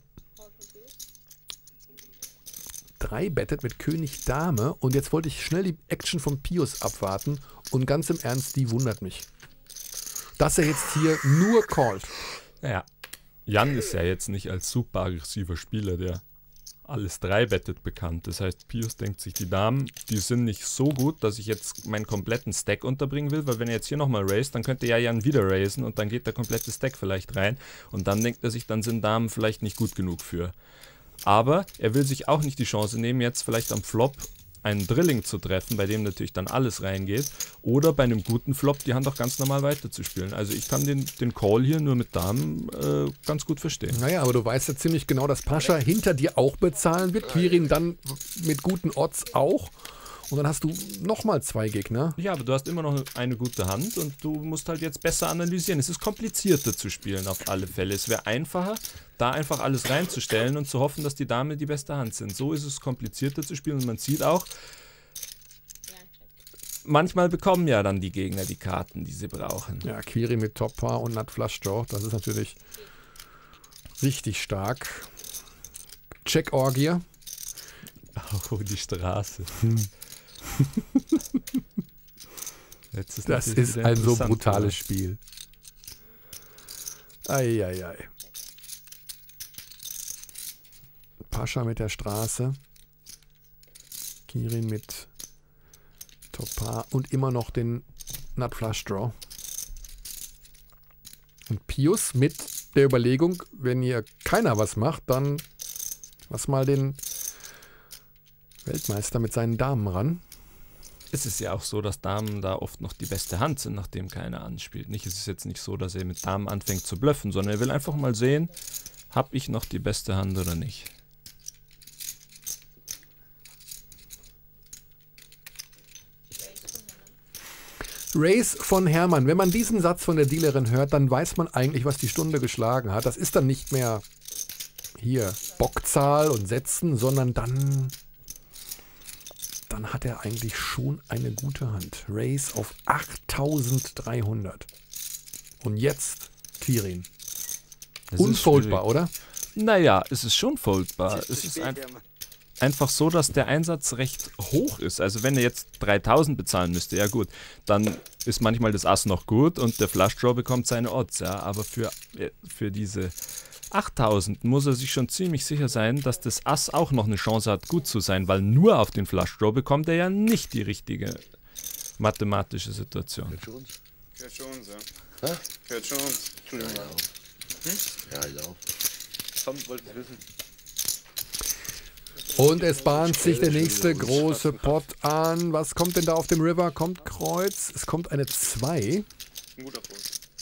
drei bettet mit König Dame. Und jetzt wollte ich schnell die Action von Pius abwarten. Und ganz im Ernst, die wundert mich. Dass er jetzt hier nur callt. Ja. Jan ist ja jetzt nicht als super aggressiver Spieler, der alles drei bettet, bekannt. Das heißt, Pius denkt sich, die Damen, die sind nicht so gut, dass ich jetzt meinen kompletten Stack unterbringen will, weil wenn er jetzt hier nochmal raised, dann könnte ja Jan wieder raisen und dann geht der komplette Stack vielleicht rein und dann denkt er sich, dann sind Damen vielleicht nicht gut genug für. Aber er will sich auch nicht die Chance nehmen, jetzt vielleicht am Flop einen Drilling zu treffen, bei dem natürlich dann alles reingeht, oder bei einem guten Flop die Hand auch ganz normal weiterzuspielen. Also ich kann den, den Call hier nur mit Damen äh, ganz gut verstehen. Naja, aber du weißt ja ziemlich genau, dass Pascha hinter dir auch bezahlen wird, Quirin dann mit guten Odds auch. Und dann hast du nochmal zwei Gegner. Ja, aber du hast immer noch eine gute Hand und du musst halt jetzt besser analysieren. Es ist komplizierter zu spielen auf alle Fälle. Es wäre einfacher, da einfach alles reinzustellen und zu hoffen, dass die Dame die beste Hand sind. So ist es komplizierter zu spielen und man sieht auch, manchmal bekommen ja dann die Gegner die Karten, die sie brauchen. Ja, Quirin mit Top Paar und Nut Flush Draw, das ist natürlich richtig stark. Check Orgie. Oh, die Straße. Jetzt ist das ist ein so brutales Spiel. Eieiei. Pascha mit der Straße. Quirin mit Top Paar und immer noch den Nut Flush Draw. Und Pius mit der Überlegung, wenn hier keiner was macht, dann lass mal den Weltmeister mit seinen Damen ran. Es ist ja auch so, dass Damen da oft noch die beste Hand sind, nachdem keiner anspielt. Nicht, es ist jetzt nicht so, dass er mit Damen anfängt zu bluffen, sondern er will einfach mal sehen, habe ich noch die beste Hand oder nicht. Race von Hermann. Wenn man diesen Satz von der Dealerin hört, dann weiß man eigentlich, was die Stunde geschlagen hat. Das ist dann nicht mehr hier Bockzahl und Sätzen, sondern dann, dann hat er eigentlich schon eine gute Hand. Race auf achttausenddreihundert. Und jetzt Quirin. Unfoldbar, oder? Naja, es ist schon foldbar. Es ist ein, einfach so, dass der Einsatz recht hoch ist. Also wenn er jetzt dreitausend bezahlen müsste, ja gut, dann ist manchmal das Ass noch gut und der Flush Draw bekommt seine Odds. Ja, aber für, für diese achttausend muss er sich schon ziemlich sicher sein, dass das Ass auch noch eine Chance hat, gut zu sein, weil nur auf den Flush Draw bekommt er ja nicht die richtige mathematische Situation. Gehört schon uns, ja. Hä? Gehört schon uns. Entschuldigung. Ja, Hm? ja, ich auch. Tom wollte es wissen. Und es bahnt sich der nächste große Pot an. Was kommt denn da auf dem River? Kommt Kreuz. Es kommt eine zwei. Ein guter Punkt.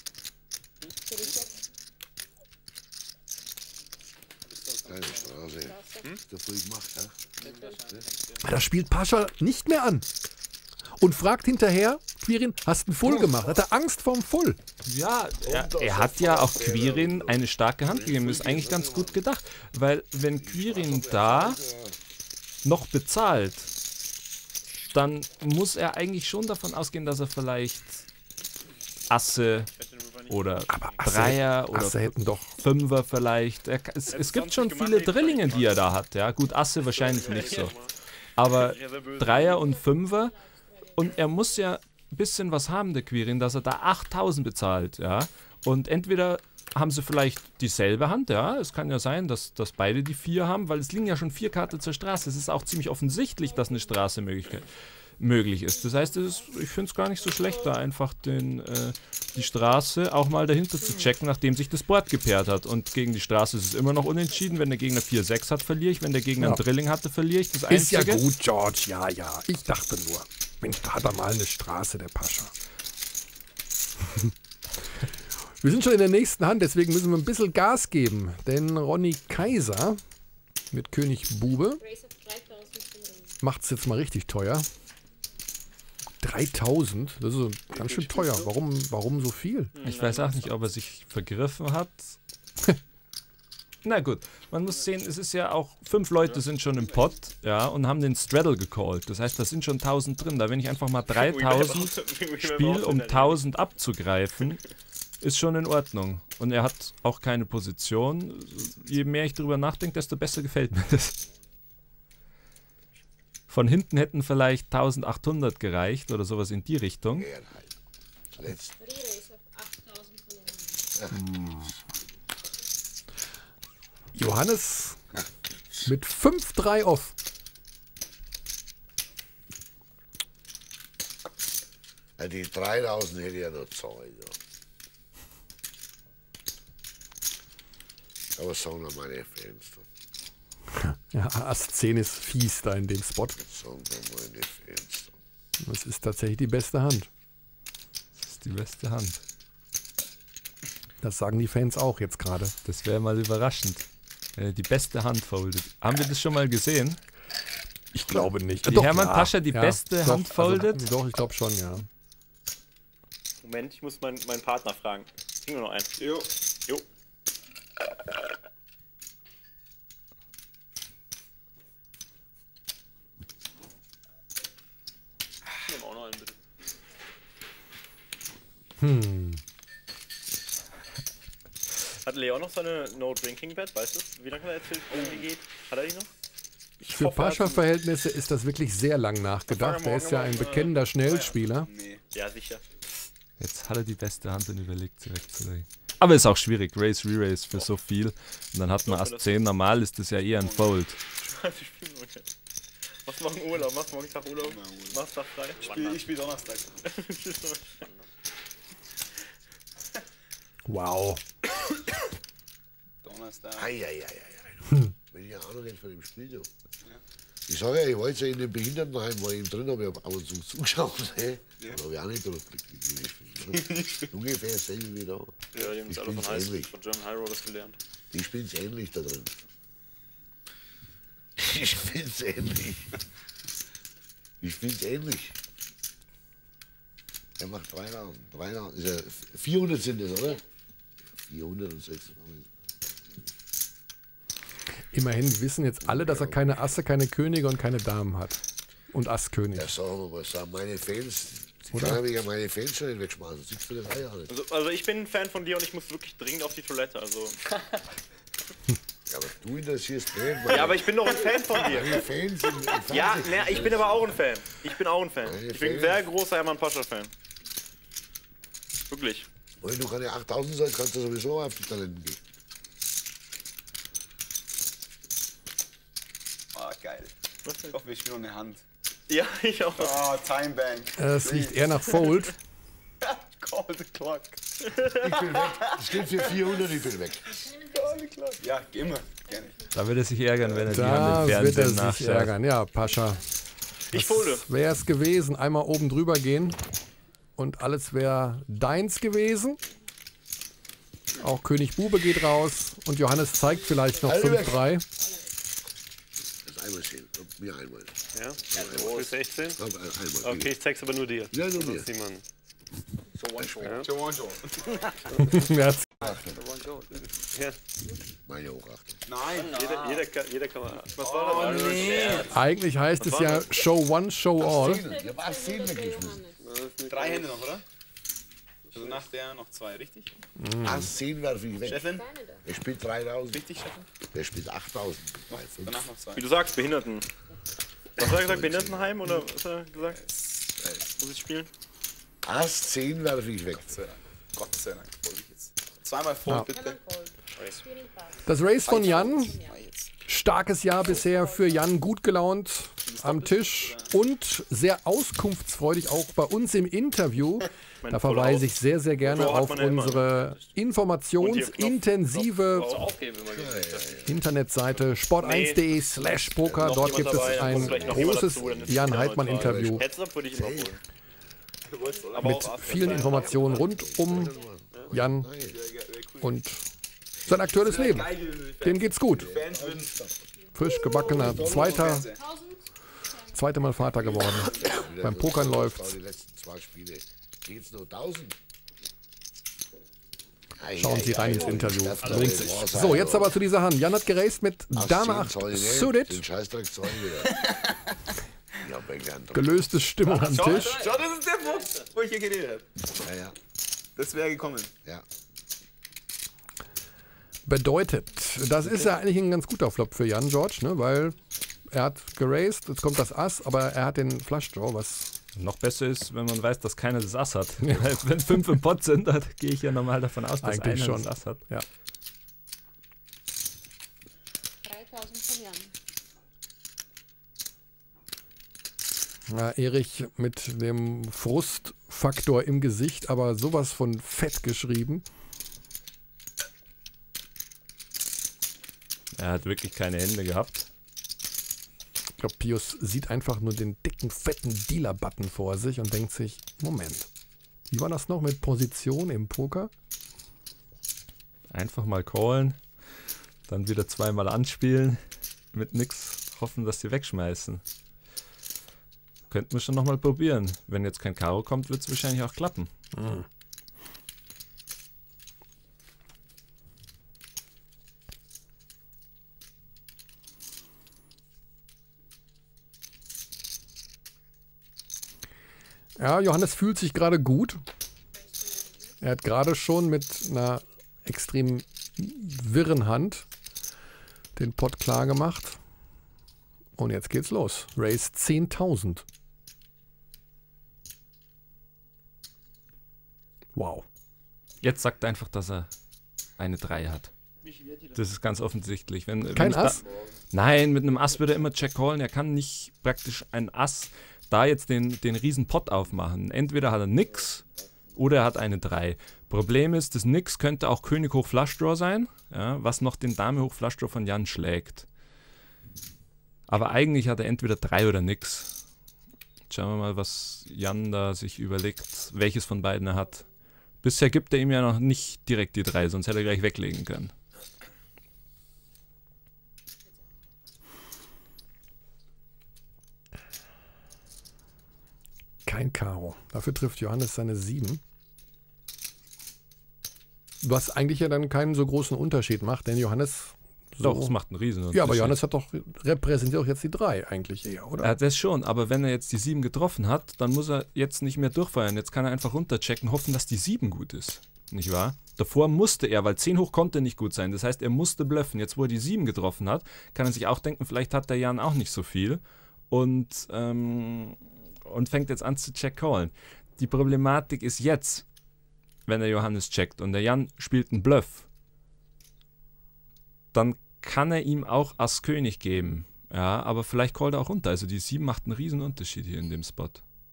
Kleine Straße. Hm? Der früh gemacht, ja? Da spielt Pascha nicht mehr an. Und fragt hinterher, Quirin, hast du einen Full gemacht? Hat er Angst vorm Full? Ja, er, er hat ja auch Quirin eine starke Hand gegeben. Das ist eigentlich ganz gut gedacht. Weil wenn Quirin da noch bezahlt, dann muss er eigentlich schon davon ausgehen, dass er vielleicht Asse oder Aber Asse, Dreier oder Asse hätten doch Fünfer vielleicht. Er, es, es gibt schon viele Drillingen, die er da hat. Ja, gut, Asse wahrscheinlich nicht so. Aber Dreier und Fünfer. Und er muss ja ein bisschen was haben, der Quirin, dass er da achttausend bezahlt, ja. Und entweder haben sie vielleicht dieselbe Hand, ja. Es kann ja sein, dass, dass beide die vier haben, weil es liegen ja schon vier Karten zur Straße. Es ist auch ziemlich offensichtlich, dass eine Straße möglich, möglich ist. Das heißt, es ist, ich finde es gar nicht so schlecht, da einfach den, äh, die Straße auch mal dahinter zu checken, nachdem sich das Board gepaart hat. Und gegen die Straße ist es immer noch unentschieden. Wenn der Gegner vier sechs hat, verliere ich. Wenn der Gegner Ja. ein Drilling hatte, verliere ich. Das Ist ja Einzige. gut, George. Ja, ja. Ich dachte nur. Mensch, da hat er mal eine Straße, der Pascha. Wir sind schon in der nächsten Hand, deswegen müssen wir ein bisschen Gas geben. Denn Ronny Kaiser mit König Bube macht es jetzt mal richtig teuer. dreitausend, das ist ganz schön teuer. Warum, warum so viel? Ich weiß auch nicht, ob er sich vergriffen hat. Na gut, man muss sehen, es ist ja auch, fünf Leute sind schon im Pot, ja, und haben den Straddle gecallt. Das heißt, da sind schon tausend drin. Da wenn ich einfach mal dreitausend spiele, um tausend abzugreifen, ist schon in Ordnung. Und er hat auch keine Position. Je mehr ich drüber nachdenke, desto besser gefällt mir das. Von hinten hätten vielleicht eintausendachthundert gereicht oder sowas in die Richtung. Hm. Johannes mit fünf drei off. Ja, die dreitausend hätte ich ja noch Zeit. Ja. Aber sagen wir meine Fans. Ja, Ass zehn ist fies da in dem Spot. Sagen wir meine Fans. Das ist tatsächlich die beste Hand. Das ist die beste Hand. Das sagen die Fans auch jetzt gerade. Das wäre mal überraschend. Äh, die beste Hand foldet. Haben wir das schon mal gesehen? Ich glaube nicht. Die Doch, Hermann ja. Pascha die Ja, beste doch, Hand foldet? Also, doch, ich glaube schon, ja. Moment, ich muss meinen, meinen Partner fragen. Kriegen wir noch einen? Jo. Jo. Nimm auch noch einen, bitte. Hm. Hat Leon noch seine No-Drinking-Bed? Weißt du, wie lange hat er erzählt, wie geht? Hat er die noch? Ich Für hoffe, er hat- Pascha-Verhältnisse ist das wirklich sehr lang nachgedacht. Er ist ja ein bekennender Schnellspieler. Nee. Ja, sicher. Jetzt hat er die beste Hand und überlegt, sie wegzulegen. Aber ist auch schwierig. Race, Re-Race für so viel. Und dann hat man Ass zehn. Normal ist das ja eher ein Fold. Ich spiel morgen. Machst morgen Urlaub? Machst morgen Tag Urlaub? Machst Tag frei? Ich spiel, ich spiel Donnerstag. Wow. Donnerstag. Eieieiei. Hm. Wenn ich Ahnung hätte von dem Spiel, du. Ich sage ja, ich war jetzt ja in dem Behindertenheim, war ich eben drin, habe ich ab und zu zugeschaut. Ne? Ja. Da habe ich auch nicht drauf. Ungefähr dasselbe wie da. Ja, die haben es alle von, High, von German High Rollers gelernt. Ich spiele es ähnlich da drin. Ich spiele es ähnlich. Ich spiele es ähnlich. Er macht drei Raum. Drei Raum. Ist ja vierhundert sind es, oder? vierhundertsechs. Immerhin wissen jetzt alle, dass er keine Asse, keine Könige und keine Damen hat. Und Ass-König. Ja, sagen wir was sagen meine Fans. Ich Oder? kann mich ja meine Fans schon nicht wegschmeißen. Das sieht für das Eier nicht. Also, also ich bin ein Fan von dir und ich muss wirklich dringend auf die Toilette. Also. Ja, aber du interessierst mich. Ja, aber ich bin doch ein Fan von dir. Meine Fans im, im Ja, Fernsehen. ne, ich bin aber auch ein Fan. Ich bin auch ein Fan. Meine Ich bin ein Fans. sehr großer Hermann Pascha-Fan. Wirklich. Wenn du keine achttausend sein, kannst du sowieso auf die Talenten gehen. Ah, geil. Ich hoffe, ich spiele noch eine Hand. Ja, ich auch. Ah, Timebank. Es riecht eher nach Fold. Call the clock. Ich bin weg. Es steht für vierhundert, ich bin weg. Call the clock. Ja, immer. Gerne. Da wird er sich ärgern, wenn er die Da Hand im wird er Fernsehen sich nachschaut. ärgern. Ja, Pascha. Ich folde. Wäre es gewesen, einmal oben drüber gehen und alles wäre deins gewesen. Auch König Bube geht raus und Johannes zeigt vielleicht noch Alle fünf weg. drei. Das einmal sehen. Und mir einmal. Ja? Wo ist sechzehn? Aber einmal. Okay, ich zeig's aber nur dir. Ja, nur mir. Sonst niemand. Joe One Joe. Joe One Joe. Ja, Ja. Meine Hochachtung. Nein. Jeder, jeder, kann, jeder kann mal. Was war das? Nee. eigentlich heißt es ja Show One, Show All. Ich habe acht zehn weggeschmissen. Drei Hände noch, oder? Also nach der noch zwei, richtig? Ass zehn werfe ich weg. Chefin? Er spielt dreitausend. Richtig, Chefin? Der spielt achttausend. Danach noch zwei. Wie du sagst, Behinderten. Was hat er gesagt? Behindertenheim oder was hat er gesagt? Muss ich spielen? Ass zehn werfe ich weg. Gott sei Dank. Wollte ich jetzt. Zweimal voll, Ja. bitte. Das Race von Jan. Starkes Jahr bisher für Jan, gut gelaunt am Tisch und sehr auskunftsfreudig auch bei uns im Interview. Da verweise ich sehr, sehr gerne auf unsere informationsintensive Internetseite sport eins punkt de slash poker. Dort gibt es ein großes Jan Heidmann-Interview Heads-up würde ich immer holen. mit vielen Informationen rund um Jan und sein aktuelles Leben. Dem geht's gut. Frisch gebackener Zweiter, zweite Mal Vater geworden. Beim Pokern läuft's. Die letzten zwei Spiele. Geht's nur tausend? Schauen Sie rein ins Interview. Lohnt sich. So, jetzt aber zu dieser Hand. Jan hat geraced mit Dame acht Suited. Den Scheißdreck zahlen wieder. Ja, bei gern. Gelöste Stimmung am Schau, Tisch. schau, das ist der Fuchs, wo ich hier geredet habe. Ja, ja. Das wäre gekommen. Ja. Bedeutet, das ist ja eigentlich ein ganz guter Flop für Jan George, ne? Weil er hat geraced, jetzt kommt das Ass, aber er hat den Flush Draw, was Noch besser ist, wenn man weiß, dass keiner das Ass hat. Weil wenn fünf im Pot sind, dann gehe ich ja normal davon aus, dass eigentlich einer schon. das Ass hat. Ja. dreitausend von Jan. Ja, Erich mit dem Frustfaktor im Gesicht, aber sowas von fett geschrieben. Er hat wirklich keine Hände gehabt. Ich glaube, Pius sieht einfach nur den dicken, fetten Dealer-Button vor sich und denkt sich, Moment, wie war das noch mit Position im Poker? Einfach mal callen, dann wieder zweimal anspielen, mit nix hoffen, dass sie wegschmeißen. Könnten wir schon nochmal probieren. Wenn jetzt kein Karo kommt, wird es wahrscheinlich auch klappen. Mhm. Ja, Johannes fühlt sich gerade gut. Er hat gerade schon mit einer extrem wirren Hand den Pot klar gemacht. Und jetzt geht's los. Race zehntausend. Wow. Jetzt sagt er einfach, dass er eine drei hat. Das ist ganz offensichtlich. Wenn, Kein wenn Ass? Da, nein, mit einem Ass würde er immer Check callen. Er kann nicht praktisch ein Ass da jetzt den, den riesen Pot aufmachen. Entweder hat er nix oder er hat eine drei. Problem ist, das Nix könnte auch König hoch Flush-Draw sein, ja, was noch den Dame hoch Flush-Draw von Jan schlägt. Aber eigentlich hat er entweder drei oder nix. Schauen wir mal, was Jan da sich überlegt, welches von beiden er hat. Bisher gibt er ihm ja noch nicht direkt die drei, sonst hätte er gleich weglegen können. Kein Karo. Dafür trifft Johannes seine sieben. Was eigentlich ja dann keinen so großen Unterschied macht, denn Johannes... So, Doch, es macht einen riesen Unterschied. Ja, aber Johannes hat doch, repräsentiert auch jetzt die drei eigentlich eher, oder? Ja, das schon, aber wenn er jetzt die sieben getroffen hat, dann muss er jetzt nicht mehr durchfeuern. Jetzt kann er einfach runterchecken, hoffen, dass die sieben gut ist. Nicht wahr? Davor musste er, weil zehn hoch konnte nicht gut sein. Das heißt, er musste bluffen. Jetzt, wo er die sieben getroffen hat, kann er sich auch denken, vielleicht hat der Jan auch nicht so viel. Und, ähm, und fängt jetzt an zu check-callen. Die Problematik ist jetzt, wenn der Johannes checkt und der Jan spielt einen Bluff, dann kann er ihm auch Ass König geben. Ja, aber vielleicht callt er auch runter. Also die sieben macht einen riesen Unterschied hier in dem Spot.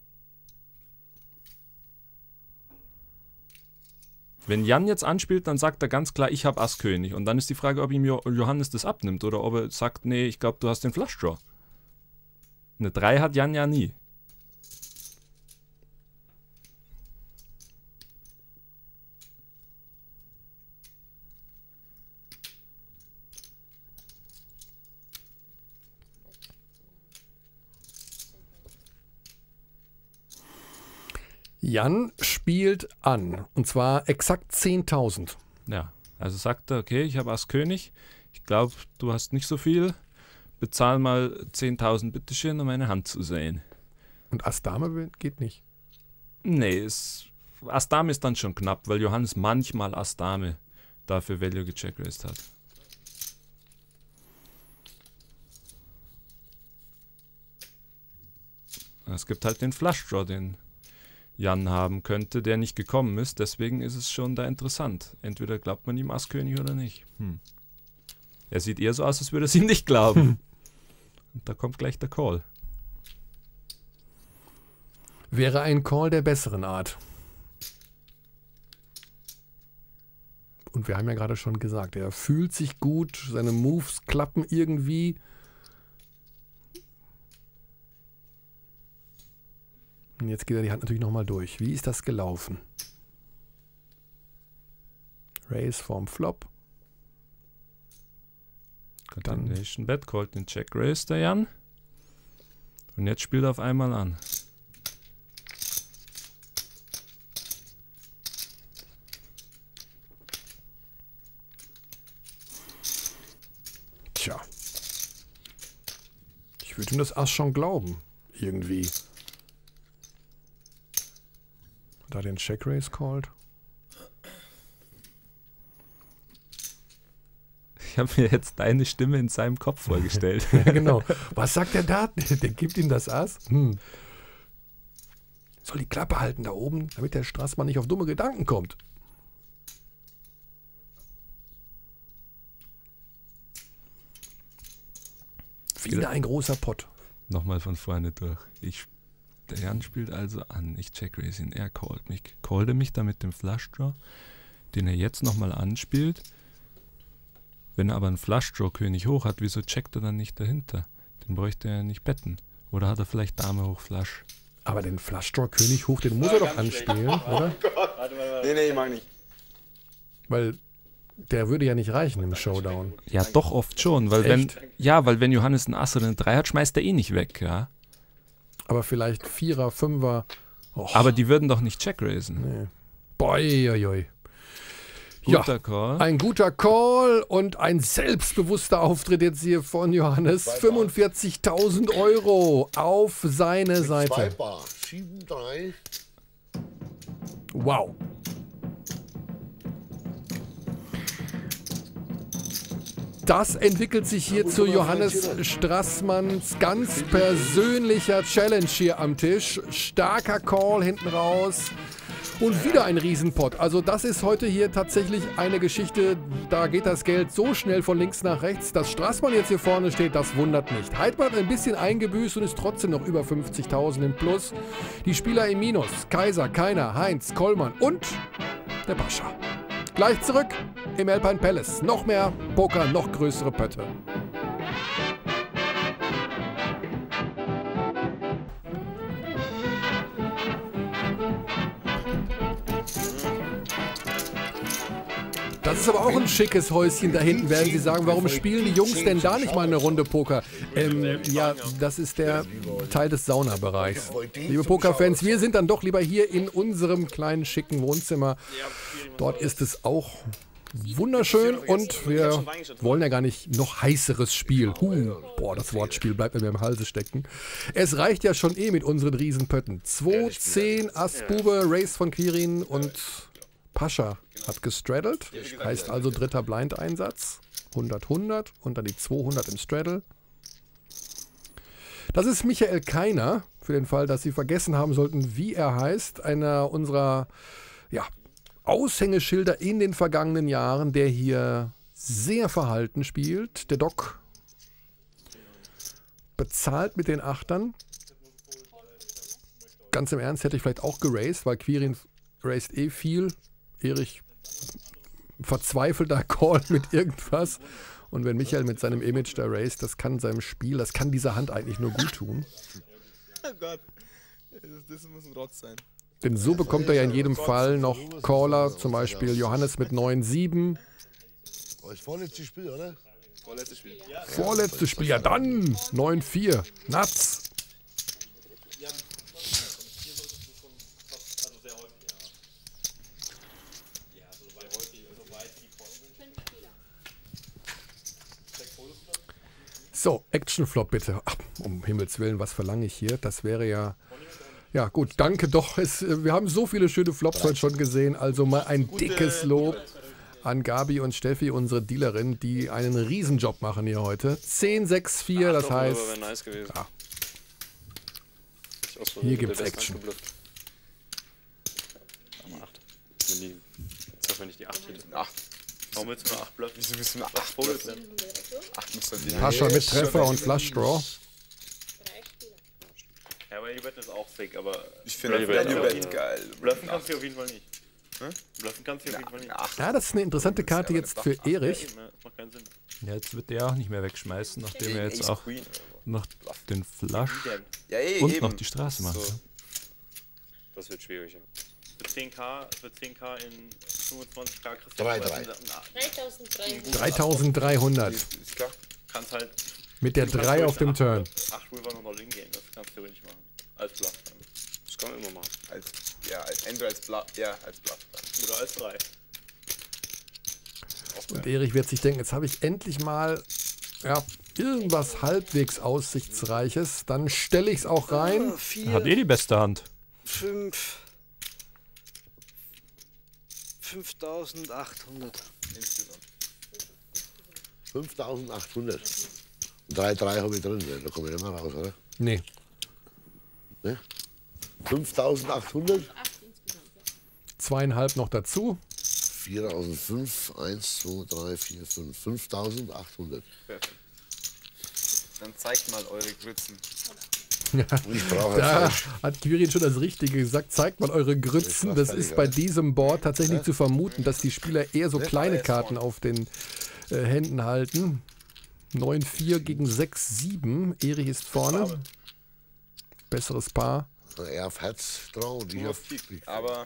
Wenn Jan jetzt anspielt, dann sagt er ganz klar, ich habe Ass König. Und dann ist die Frage, ob ihm jo Johannes das abnimmt oder ob er sagt, nee, ich glaube, du hast den Flush Draw. Eine drei hat Jan ja nie. Jan spielt an, und zwar exakt zehntausend. Ja, also sagt er, okay, ich habe Ass König, ich glaube, du hast nicht so viel, bezahl mal zehntausend bitteschön, um meine Hand zu sehen. Und Ass Dame geht nicht? Nee, es, Ass Dame ist dann schon knapp, weil Johannes manchmal Ass Dame dafür Value gecheckraced hat. Es gibt halt den Flush Draw, den Jan haben könnte, der nicht gekommen ist. Deswegen ist es schon da interessant. Entweder glaubt man ihm Ass König oder nicht. Hm. Er sieht eher so aus, als würde es ihm nicht glauben. Und da kommt gleich der Call. Wäre ein Call der besseren Art. Und wir haben ja gerade schon gesagt, er fühlt sich gut, seine Moves klappen irgendwie. Und jetzt geht er die Hand natürlich nochmal durch. Wie ist das gelaufen? Raise vorm Flop. Continuation Bet, callt den Check Raise der Jan. Und jetzt spielt er auf einmal an. Tja. Ich würde ihm das Ass schon glauben. Irgendwie. Da den Check Raise called. Ich habe mir jetzt deine Stimme in seinem Kopf vorgestellt. Ja, genau. Was sagt der da? Der gibt ihm das Ass? Hm. Soll die Klappe halten da oben, damit der Straßmann nicht auf dumme Gedanken kommt. Wieder ein großer Pott. Nochmal von vorne durch. Ich, der Jan spielt also an. Ich check raise ihn. Er callt mich. Callte mich da mit dem Flush Draw, den er jetzt nochmal anspielt. Wenn er aber einen Flush Draw König hoch hat, wieso checkt er dann nicht dahinter? Den bräuchte er ja nicht betten. Oder hat er vielleicht Dame hoch Flush? Aber den Flush Draw König hoch, den muss er doch anspielen, oder? Oh Gott. Nee, nee, ich mag nicht. Weil der würde ja nicht reichen im Showdown. Ja, doch oft schon, weil Echt? wenn ja, weil wenn Johannes einen Ass oder eine drei hat, schmeißt er eh nicht weg, ja. Aber vielleicht Vierer, Fünfer. Oh. Aber die würden doch nicht check-raisen. Nee. Boi, oi, oi. Guter Ja, Call. ein guter Call und ein selbstbewusster Auftritt jetzt hier von Johannes. fünfundvierzigtausend Euro auf seine Zwei Seite. Bar. sieben, drei. Wow. Das entwickelt sich hier zu Johannes Strassmanns ganz persönlicher Challenge hier am Tisch. Starker Call hinten raus. Und wieder ein Riesenpott. Also das ist heute hier tatsächlich eine Geschichte, da geht das Geld so schnell von links nach rechts. Dass Strassmann jetzt hier vorne steht, das wundert nicht. Heidmann hat ein bisschen eingebüßt und ist trotzdem noch über fünfzigtausend im Plus. Die Spieler im Minus. Kaiser, Keiner, Heinz, Kollmann und der Pascha. Gleich zurück im Alpine Palace. Noch mehr Poker, noch größere Pötte. Das ist aber auch ein schickes Häuschen da hinten, werden Sie sagen. Warum spielen die Jungs denn da nicht mal eine Runde Poker? Ähm, ja, das ist der Teil des Saunabereichs. Liebe Pokerfans, wir sind dann doch lieber hier in unserem kleinen, schicken Wohnzimmer. Dort ist es auch wunderschön und wir wollen ja gar nicht noch heißeres Spiel. Huh, boah, das Wortspiel bleibt mir im Halse stecken. Es reicht ja schon eh mit unseren Riesenpötten. zwei, zehn, Ass, Bube, Race von Quirin und Pascha hat gestraddelt, heißt also dritter Blind-Einsatz, hundert, hundert und dann die zweihundert im Straddle. Das ist Michael Keiner, für den Fall, dass Sie vergessen haben sollten, wie er heißt, einer unserer ja, Aushängeschilder in den vergangenen Jahren, der hier sehr verhalten spielt. Der Doc bezahlt mit den Achtern. Ganz im Ernst, hätte ich vielleicht auch geraced, weil Quirin raced eh viel. Erich verzweifelter Call mit irgendwas. Und wenn Michael mit seinem Image da raced, das kann seinem Spiel, das kann dieser Hand eigentlich nur gut tun. Oh Gott, das muss ein Rotz sein. Denn so bekommt er ja in jedem Fall noch Caller, zum Beispiel Johannes mit neun sieben. Das vorletzte Spiel, oder? Vorletztes Spiel. Vorletztes Spiel, ja dann neun vier. Nuts. So, Actionflop bitte. Ach, um Himmels Willen, was verlange ich hier? Das wäre ja... Ja gut, danke doch. Es, wir haben so viele schöne Flops heute schon gesehen. Also mal ein dickes Lob an Gabi und Steffi, unsere Dealerin, die einen Riesenjob machen hier heute. zehn sechs vier, das heißt... Ja. Hier gibt es Action. Wenn ich die acht hätte. acht. Warum willst du nur acht bluffen? Wieso bist du nur acht bluffen? acht muss dann die. Pascha mit Treffer und Flush Draw. Ja, aber die Wette ist auch fake, aber... Ich finde die Wette geil. Bluffen kannst du auf jeden Fall nicht. Hm? Bluffen kannst du auf jeden Fall nicht. Ja, das ist eine interessante Karte jetzt für Erich. Das macht keinen Sinn. Ja, jetzt wird der auch nicht mehr wegschmeißen, nachdem er jetzt auch noch den Flush ja, ey, und eben. noch die Straße macht. So. Das wird schwierig, ja. Für zehn K, für zehn K in fünfundzwanzig K kriegst du drei, drei. dreitausenddreihundert. Ist klar. Kannst halt... Mit der drei auf dem Turn. acht River noch hingehen, das kannst du theoretisch machen. Als Bluff. Das kann man immer machen. Als, ja, als, entweder als Bluff, ja, als Bluff. Oder als drei. Und Erich wird sich denken, jetzt habe ich endlich mal ja, irgendwas halbwegs Aussichtsreiches. Dann stelle ich es auch rein. Hat eh die beste Hand. fünf. fünftausendachthundert. Insgesamt. fünftausendachthundert. Und drei drei habe ich drin, da komme ich nicht mehr raus, oder? Nee. Ne? fünftausendachthundert? Zweieinhalb noch dazu. viertausendfünf, eins, zwei, drei, vier, fünf. fünftausendachthundert. Perfekt. Dann zeigt mal eure Grützen. Ja, Ich brauche da falsch. hat Quirin schon das Richtige gesagt. Zeigt mal eure Grützen. Das ist bei diesem Board tatsächlich zu vermuten, dass die Spieler eher so kleine Karten auf den äh, Händen halten. neun vier gegen sechs sieben. Erich ist vorne. Besseres Paar. Er auf Herz drauf und ich auf Pik. Aber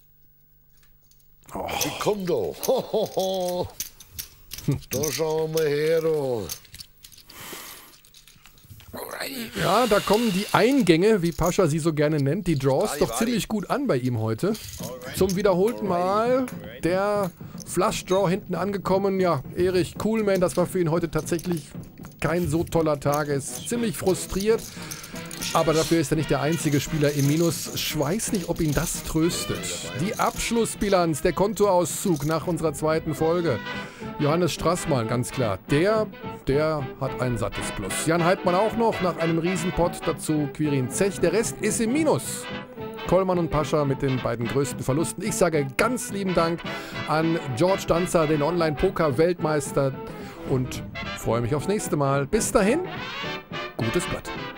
Oh. Die kommt doch. Ho, ho, ho. Da schauen wir her. Oh. Ja, da kommen die Eingänge, wie Pascha sie so gerne nennt, die Draws, doch ziemlich gut an bei ihm heute. Zum wiederholten Mal der Flush Draw hinten angekommen. Ja, Erich Coolman, das war für ihn heute tatsächlich kein so toller Tag. Er ist ziemlich frustriert, aber dafür ist er nicht der einzige Spieler im Minus. Ich weiß nicht, ob ihn das tröstet. Die Abschlussbilanz, der Kontoauszug nach unserer zweiten Folge. Johannes Straßmann, ganz klar. Der, der hat ein sattes Plus. Jan Heidmann auch noch nach einem Riesenpott. Dazu Quirin Zech. Der Rest ist im Minus. Kollmann und Pascha mit den beiden größten Verlusten. Ich sage ganz lieben Dank an George Danzer, den Online-Poker-Weltmeister. Und freue mich aufs nächste Mal. Bis dahin, gutes Blatt.